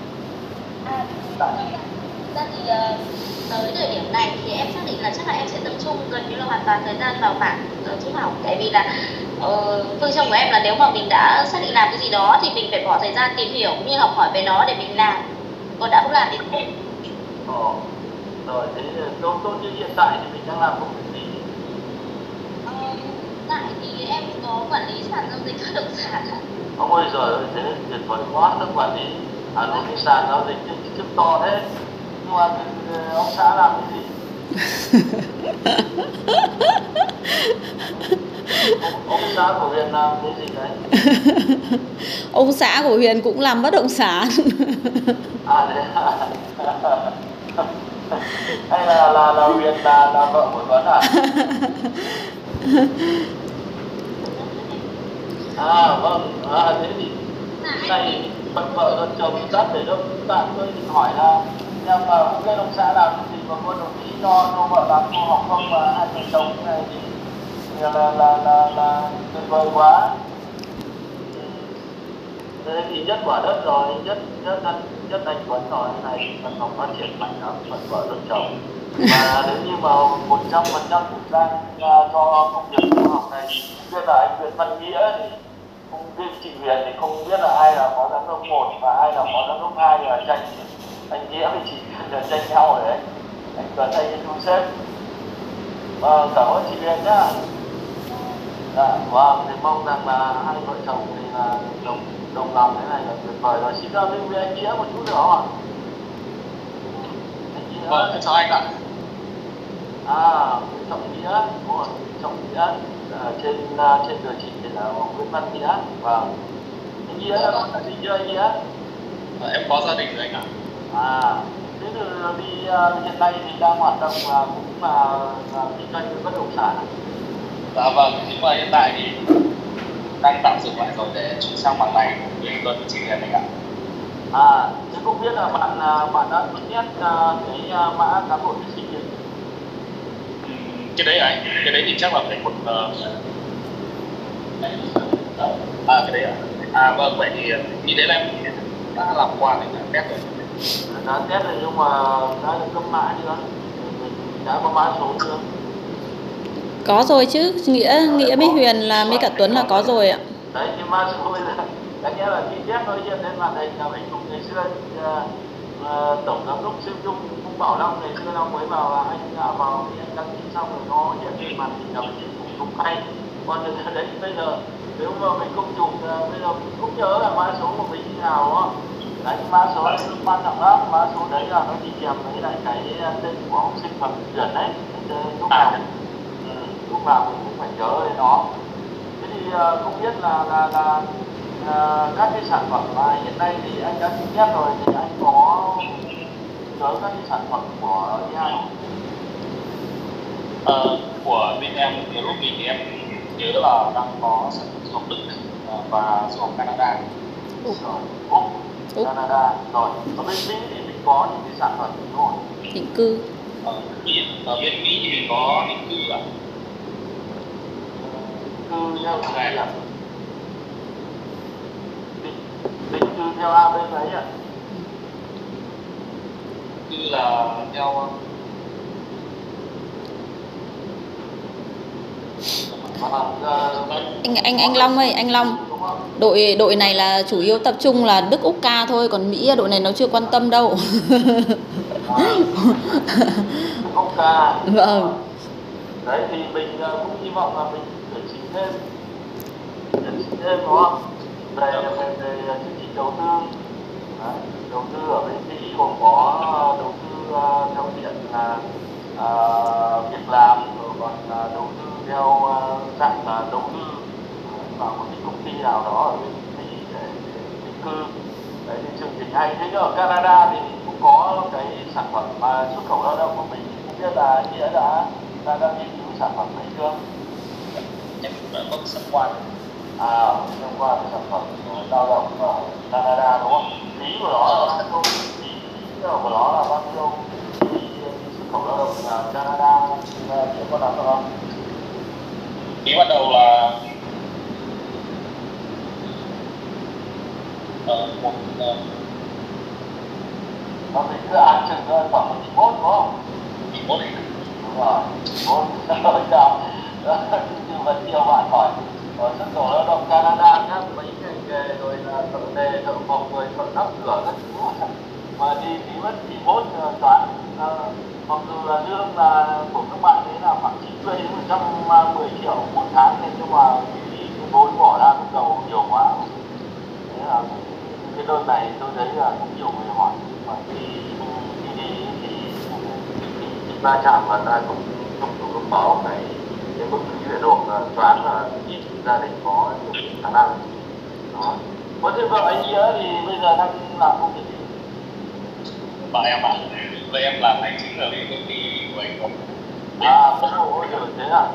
Ra thì tới thời điểm này thì em xác định là chắc là em sẽ tập trung gần như là hoàn toàn thời gian vào mảng chữ học, tại vì là phương châm của em là nếu mà mình đã xác định làm cái gì đó thì mình phải bỏ thời gian tìm hiểu cũng như học hỏi về nó để mình làm, còn đã không làm thì không. Rồi thế tốt như hiện tại thì mình đang làm công việc gì? Tại thì em có quản lý sàn giao dịch bất động sản. Ôi giời ơi, thế tuyệt vời quá, tức quản lý đối với sàn giao dịch thì chức to thế. Nhưng mà ông xã làm cái gì? Ông xã của Huyền làm cái gì đấy? Ông xã của Huyền cũng làm bất động sản. Thế hay là Huyền là vợ của Tuấn à? Vâng, thế thì này vợ con chồng dắt để đâu bạn tôi định hỏi là em mà không biết ông xã làm cái gì mà con đồng ý cho vợ làm cô học không, mà hai vợ chồng như này thì là tuyệt vời quá. Thế thì nhất quả đất rồi, nhất thành Tuấn rồi, cái này cần phải phát triển mạnh lắm, phần vợ lẫn chồng. Và nếu như mà 100% thời gian cho công việc du học này thì không biết là anh Nguyễn Văn Nghĩa thì không biết, chị Huyền thì không biết là ai là phó giám đốc 1 và ai là phó giám đốc 2 là tranh anh Nghĩa với chị Huyền là tranh nhau rồi đấy. Anh Tuấn hay thu xếp. Cảm ơn chị Huyền nhá. Vâng, thì mong rằng là hai vợ chồng thì là đồng lòng thế này là tuyệt vời rồi. Xin giao lưu với anh Nghĩa một chút nữa không ạ? Vâng, chào anh ạ. Trọng Nghĩa, đúng rồi, Trọng Nghĩa. Trên người chị thì là Nguyễn Văn Nghĩa. Vâng. Anh Nghĩa là con gì chưa anh Nghĩa? Em có gia đình rồi anh ạ. Thế thì đi hiện nay thì đang hoạt động cũng là kinh doanh bất động sản. Dạ vâng, nhưng mà hiện tại thì đang tạm dừng lại rồi để chuyển sang mảng này với anh Tuấn và chị Huyền anh ạ. Thế không biết là bạn đã thống nhất cái mã cán bộ nhân sinh gì? Cái đấy anh, cái đấy thì chắc là phải một cái đấy vâng, vậy thì nghĩ đến em đã làm qua để test rồi. Đã test rồi nhưng mà đã được cấp mã chưa? Đã có mã số chưa? Có rồi chứ, Nghĩa với Huyền là với cả Tuấn là có rồi ạ. Đấy, cái mã số bây giờ có nghĩa là khi test nó hiện lên màn hình là mình cùng ngày xưa tổng giám đốc Siêu Dung cũng bảo Long ngày xưa Long mới vào là anh đã vào thì anh đăng ký xong rồi nó hiện lên màn hình là mình cũng hay. Còn đấy bây giờ nếu mà mình không chụp bây giờ mình cũng nhớ là mã số của mình như nào đó. Đấy, mã số đấy rất quan trọng lắm, mã số đấy là nó đi kèm với lại cái tên của học sinh và tuyển đấy. Lúc nào mình cũng phải nhớ đến nó. Thế thì không biết là các cái sản phẩm mà hiện nay thì anh đã ký kết rồi thì anh có nhớ các cái sản phẩm của AI Của bên em, thì lúc mình thì em nhớ là đang có sản phẩm du học Đức này, và du học Canada. Úc, Úc, Úc. Canada. Rồi, ở bên Mỹ thì mình có những cái sản phẩm gì rồi? Định cư. Ở bên Mỹ thì mình có định cư ạ. Cư theo ai ạ? Định cư theo A bên ấy ạ? Cư là theo Anh Long ơi, anh Long. Đội này là chủ yếu tập trung là Đức Úc Ca thôi, còn Mỹ đội này nó chưa quan tâm đâu. Úc Ca. Vâng. Đấy thì mình cũng hy vọng là mình tuyển sinh thêm đúng không? Về chương trình đầu tư. Đấy, đầu tư ở bên Mỹ gồm có đầu tư theo diện là việc làm, rồi còn đầu tư theo dạng là đầu tư vào một cái công ty nào đó ở bên Mỹ để định cư. Đấy thì chương trình hay. Thế nhưng ở Canada thì cũng có cái sản phẩm mà xuất khẩu lao động của mình, không biết là Nghĩa đã nghiên cứu sản phẩm này chưa? em cũng đã có sẵn qua. Thông qua cái sản phẩm lao động ở Canada đúng không? Phí của nó là bao nhiêu? Phí của nó là bao nhiêu? Phí xuất khẩu lao động ở Canada thì có nắm được không? Phí bắt đầu là Nó thì cứ án chừng khoảng 1.1 đúng không? 11 này. Đúng rồi, 1 chào. Tư vấn nhiều bạn hỏi ở xuất khẩu lao động Canada các mấy ngành nghề rồi là thợ nề, thợ mộc, rồi thợ nắp rửa các thứ mà đi mất thì mốt toán, mặc dù là lương là của các bạn ấy là khoảng 90 đến 110 triệu một tháng, nhưng mà cái vốn bỏ ra lúc đầu nhiều quá. Thế là cái đơn này tôi thấy là cũng nhiều người hỏi, mà khi đi thì va chạm và ta cũng có cái mức phí về nộp toán là ít gia đình có khả năng. Đó. Có thêm vợ anh Nghĩa thì bây giờ đang làm công việc gì? Vợ em ạ. Vợ em làm hành chính ở bên công ty của anh không? Ôi trời, thế à?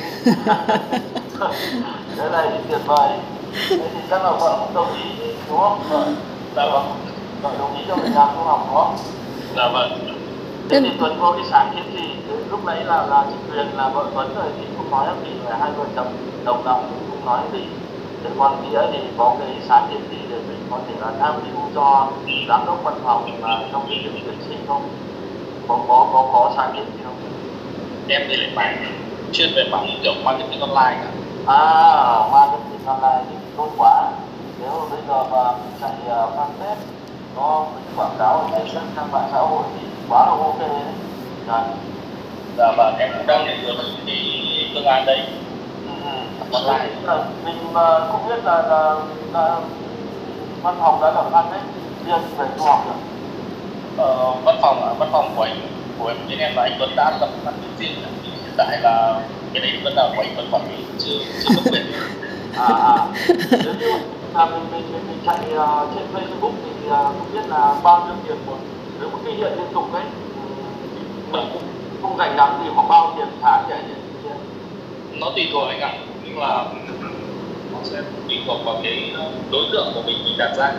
Thế này thì tuyệt vời. Thế thì chắc là vợ cũng đồng ý đúng không? Dạ vâng. Vợ đồng ý cho mình làm công học đúng không? Dạ vâng. Thế thì Tuấn có cái sáng kiến gì? Lúc nãy là chị Huyền là vợ Tuấn rồi thì cũng nói em thì hai vợ chồng đồng lòng cũng nói gì. Thế còn Nghĩa thì có cái sáng kiến gì để mình có thể là tham mưu cho giám đốc văn phòng mà trong cái việc tuyển sinh không? Có sáng kiến gì không? Em thì lại phải chuyên về mảng kiểu marketing online cả. Marketing online thì tốt quá. Nếu mà bây giờ mà mình chạy fanpage nó quảng cáo ở trên các trang mạng xã hội thì quá là ok đấy. Dạ vâng, em cũng đang định hướng cái phương án đấy. Online. Mình cũng biết là văn phòng đã lập fanpage riêng về du học rồi. Văn phòng của em bên em và anh Tuấn đã lập fanpage riêng. Hiện tại là cái đấy vẫn là của anh Tuấn, còn chưa cấp quyền. Nếu như mà mình chạy trên Facebook thì không biết là bao nhiêu tiền nếu một cái hiện liên tục đấy, mình cũng không dành lắm thì khoảng bao tiền tháng chạy nhỉ? Nó tùy thuộc anh ạ, nhưng mà nó sẽ tùy thuộc vào cái đối tượng của mình đặt ra.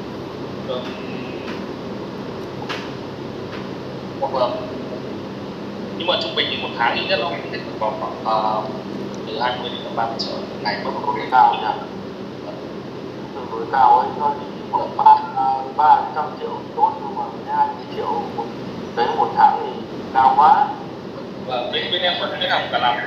Hoặc là nhưng mà trung bình thì một tháng ít nhất nó phải vào khoảng từ 20 đến 30 triệu ngày có cái cao nhỉ? Tương đối cao ấy, nó chỉ khoảng 300 triệu tốt, nhưng mà 20 triệu một tháng thì cao quá. Và bên em còn cái nào cả làm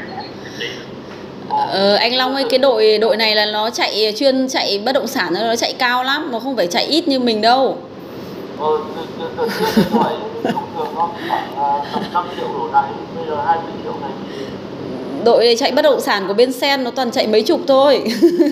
Anh Long ơi, cái đội này là nó chuyên chạy bất động sản, nó chạy cao lắm, nó không phải chạy ít như mình đâu. Từ trước đến tuổi thông thường nó khoảng tầm 5 triệu đổ lại, bây giờ 20 triệu này thì... Đội này chạy bất động sản của bên Sen nó toàn chạy mấy chục thôi.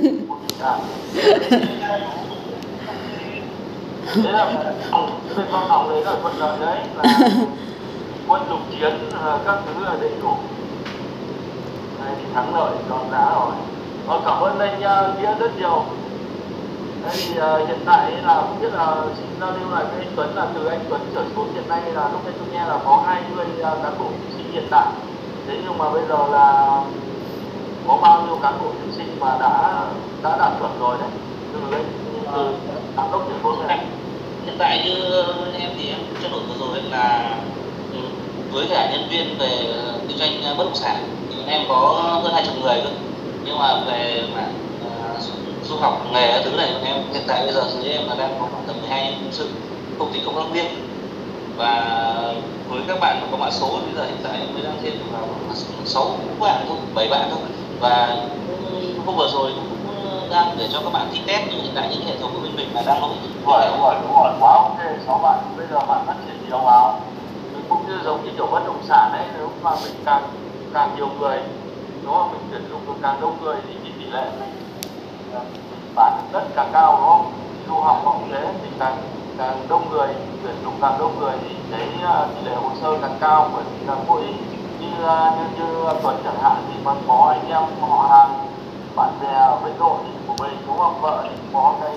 Thế là bên văn phòng đấy là thuận lợi đấy, là quân lục chiến các thứ là đầy đủ. Đây thì thắng lợi còn đã rồi. Cảm ơn anh Nghĩa rất nhiều. Đấy thì hiện tại là không biết là xin giao lưu lại với anh Tuấn là từ anh Tuấn trở xuống hiện nay là lúc nãy tôi nghe là có 20 cán bộ tuyển sinh hiện tại. Thế nhưng mà bây giờ là có bao nhiêu cán bộ tuyển sinh mà đã đã đạt chuẩn rồi đấy, từ đấy từ giám đốc chuyển vốn này. Hiện tại như em thì em trao đổi vừa rồi là với cả nhân viên về kinh doanh bất động sản thì em có hơn 200 người cơ, nhưng mà về mảng du học nghề các thứ này em hiện tại bây giờ dưới em là đang có khoảng tầm 12 nhân sự, công ty cộng tác viên. Và với các bạn mà có mã số bây giờ hiện tại em mới đang thêm vào 6 bạn thôi, 7 bạn thôi. Và hôm vừa rồi cũng đang để cho các bạn thi test, nhưng hiện tại những hệ thống của bên mình là đang lỗi. Đúng rồi, quá ok, 6 bạn, bây giờ bạn phát triển nhiều vào. Cũng như giống như kiểu bất động sản ấy, nếu mà mình càng nhiều người, đúng không? Mình tuyển dụng được càng đông người thì cái tỷ lệ mình bán được đất càng cao, đúng không? Du học cũng thế, thì càng đông người, tuyển dụng càng đông người thì cái tỷ lệ hồ sơ càng cao, bởi vì là mỗi như Tuấn chẳng hạn thì mà có anh em họ hàng bạn bè với đội của mình, đúng không? Vợ thì có cái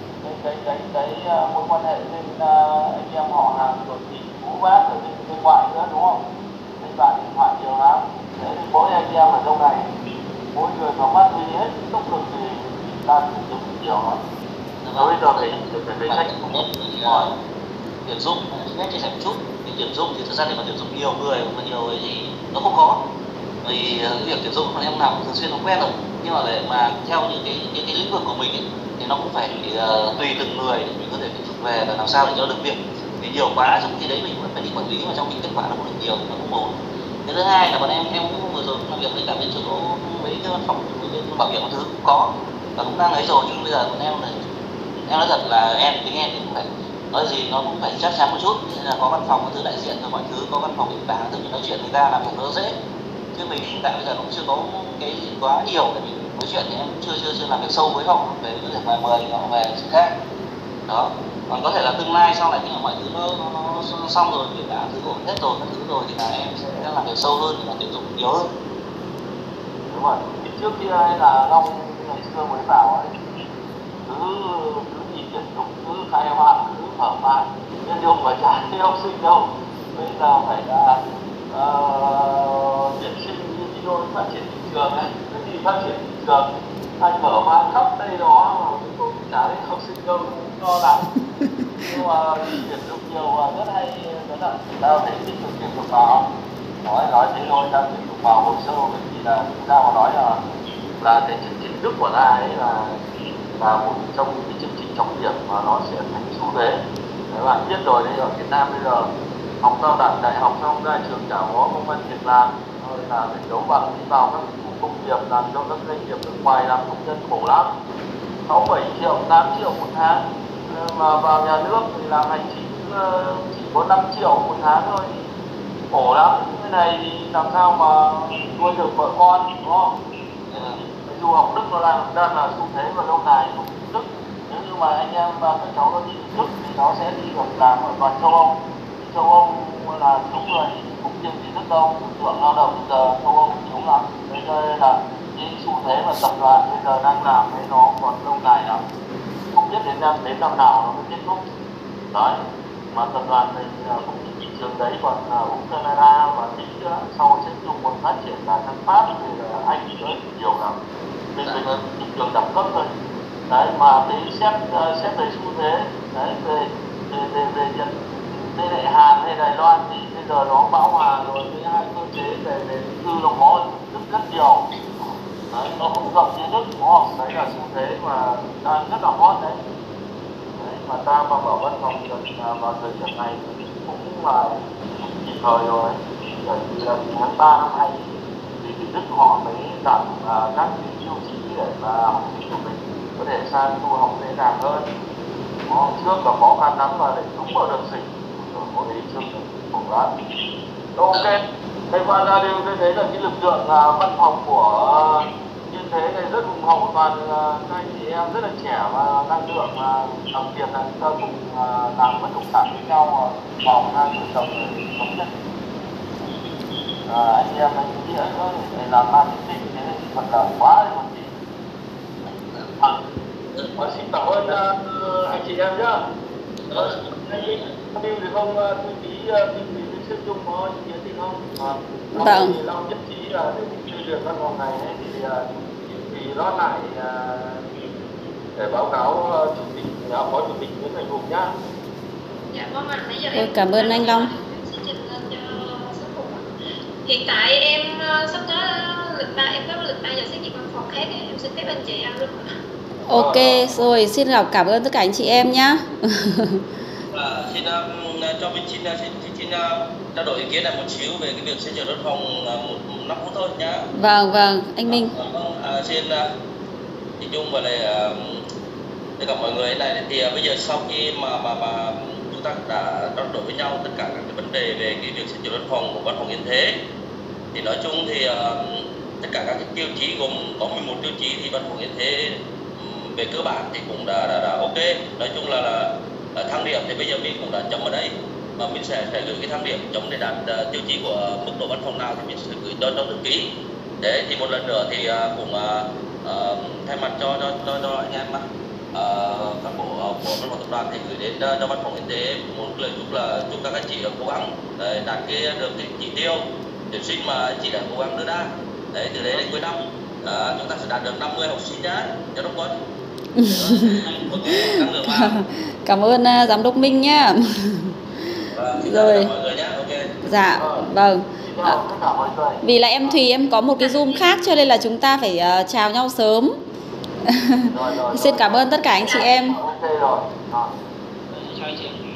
mối quan hệ bên anh em họ hàng rồi thì bố bác ở bên ngoại nữa, đúng không? Bên bạn điện thoại nhiều lắm. Thế thì mỗi anh em ở trong này, mỗi người mà mất đi hết tốc lực thì ta sử dụng nhiều lắm. Bây giờ phải sách rồi tuyển dụng nhắc chia sẻ một chút. Thì tuyển dụng thì thực ra để mà tuyển dụng nhiều người mà nhiều người thì nó không khó, vì cái việc tuyển dụng mà em làm thường xuyên nó quen rồi. Nhưng mà để mà theo những cái lĩnh vực của mình ấy, thì nó cũng phải tùy từng người để mình có thể tuyển dụng về và làm sao để cho được việc. Vì nhiều quá trong khi đấy mình vẫn phải đi quản lý, mà trong khi kết quả nó không được nhiều nó không ổn. Cái thứ hai là bọn em cũng vừa rồi làm việc với cả bên chỗ mấy cái văn phòng bên bảo hiểm thứ cũng có và cũng đang ấy rồi, nhưng bây giờ bọn em là em nói thật là em tính em thì cũng phải nói gì nó cũng phải chắc chắn một chút, nên là có văn phòng có thứ đại diện rồi mọi thứ, có văn phòng biên bản tự nói chuyện người ta làm việc nó dễ. Chứ mình hiện tại bây giờ cũng chưa có cái quá nhiều để mình nói chuyện, thì em cũng chưa làm việc sâu với họ về có thể mà mời họ về sự khác đó. Còn có thể là tương lai sau này khi mà mọi thứ nó xong rồi, biên bản thứ ổn hết rồi các thứ rồi thì là em sẽ làm việc sâu hơn và tuyển dụng nhiều hơn. Đúng rồi. Trước kia là Long ngày xưa mới vào ấy, cứ đi tuyển dụng, cứ khai hoang, cứ mở mang, nhưng không phải trả cho học sinh đâu. Bây giờ phải là tuyển sinh như đi đôi phát triển thị trường này, cái gì phát triển thị trường, anh mở mang khắp đây đó mà cũng trả đến học sinh đâu, cũng lo lắng. Nhưng mà đi tuyển dụng nhiều rất hay, đó là tao thấy tích cực tuyển dụng vào. Nói thế thôi, ta tuyển dụng vào hồ sơ, bởi vì là chúng ta mà nói là cái chương trình Đức của ta ấy là một trong những cái chương trình trọng điểm mà nó sẽ thành xu thế. Các bạn biết rồi đấy, ở Việt Nam bây giờ học cao đẳng, đại học xong ra trường chả có công ăn việc làm, rồi là phải đấu bằng đi vào các khu công nghiệp, làm cho các doanh nghiệp nước ngoài làm công nhân khổ lắm, 6-7 triệu, 8 triệu một tháng, mà vào nhà nước thì làm hành chính chỉ có 5 triệu một tháng thôi, khổ lắm. Cái này thì làm sao mà nuôi được vợ con, đúng không? Du học Đức nó đang là xu thế và lâu dài của Đức. Nếu như mà anh em và các cháu nó đi Đức thì nó sẽ đi được làm ở toàn châu Âu. Châu Âu là số người cũng riêng gì Đức đâu, lượng lao động bây giờ châu Âu thiếu lắm. Thế nên là cái xu thế mà tập đoàn bây giờ đang làm ấy nó còn lâu dài lắm, không biết đến năm nào nó mới kết thúc. Đấy, mà tập đoàn mình cũng như thị trường đấy còn Úc, Canada và Mỹ nữa, sau sẽ dùng một phát triển là sang Pháp thì Anh thì nữa nhiều lắm. Bên mình thị trường đẳng cấp thôi. Đấy, mà cái xét về xu thế, đấy, về Nhật, với lại Hàn hay Đài Loan thì bây giờ nó bão hòa rồi, với hai cơ chế về tư nó có rất nhiều. Đấy, nó không rộng như Đức, đúng không? Đấy là xu thế mà đang rất là hot đấy. Đấy, mà ta mà mở văn phòng được vào thời điểm này cũng là kịp thời rồi. Bởi vì là tháng 3 năm 2000 thì Đức họ mới giảm các tiêu chí để mà học sinh của mình có thể sang du học dễ dàng hơn. Trước là khó khăn lắm mà để đúng vào đợt dịch rồi có ý chương khủng lắm. Ok, thế qua ra đều tôi thấy là cái lực lượng văn phòng của như thế này rất ủng hộ, toàn các anh chị em rất là trẻ và năng lượng, đặc biệt là chúng ta cùng làm bất động sản với nhau vào 2 vợ chồng thống nhất. Anh em anh Nghĩa nữa để làm marketing thế này thuận lợi quá đấy còn gì. Xin cảm ơn anh chị em nhá. Anh Bill thì không thu phí kinh phí với Dung có ý kiến gì không? Vâng. Long nhất trí là để phê duyệt văn phòng này thì lót lại để báo cáo chủ tịch, phó chủ tịch Nguyễn Thành Hùng nhá. Dạ vâng ạ. Bây giờ Ôi, cảm ơn anh Long. Em xin trình lên cho sếp Hùng ạ. Hiện tại em sắp tới lịch 3, em có lịch 3 giờ xét nghiệm văn phòng khác, em xin phép anh chị ăn luôn ạ. Ok, rồi xin cảm ơn tất cả anh chị em nhá. Xin cho mình xin trao đổi ý kiến này một xíu về cái việc xây dựng văn phòng 5 phút thôi nhá. Vâng, anh Minh. Xin chị Dung và lại tất cả mọi người này thì bây giờ sau khi mà chúng ta đã trao đổi với nhau tất cả các cái vấn đề về cái việc xây dựng văn phòng của văn phòng Yên Thế, thì nói chung thì tất cả các cái tiêu chí gồm có 11 tiêu chí thì văn phòng Yên Thế về cơ bản thì cũng đã ok. Nói chung là thang điểm thì bây giờ mình cũng đã chấm ở đấy, và mình sẽ gửi cái thang điểm chấm để đạt tiêu chí của mức độ văn phòng nào thì mình sẽ gửi cho thư ký. Đấy thì một lần nữa thì cũng thay mặt cho anh em cán bộ của văn phòng tập đoàn thì gửi đến cho văn phòng Yên Thế một lời chúc là chúc các anh chị cố gắng đạt được cái chỉ tiêu tuyển sinh mà anh chị đã cố gắng đưa ra. Đấy, từ đấy đến cuối năm chúng ta sẽ đạt được 50 học sinh nhá, cho đốc quân. Cảm ơn giám đốc Minh nhá. Rồi. Dạ, vâng. Vì là em Thùy em có một cái Zoom khác cho nên là chúng ta phải chào nhau sớm. Xin cảm ơn tất cả anh chị em. Chào anh chị.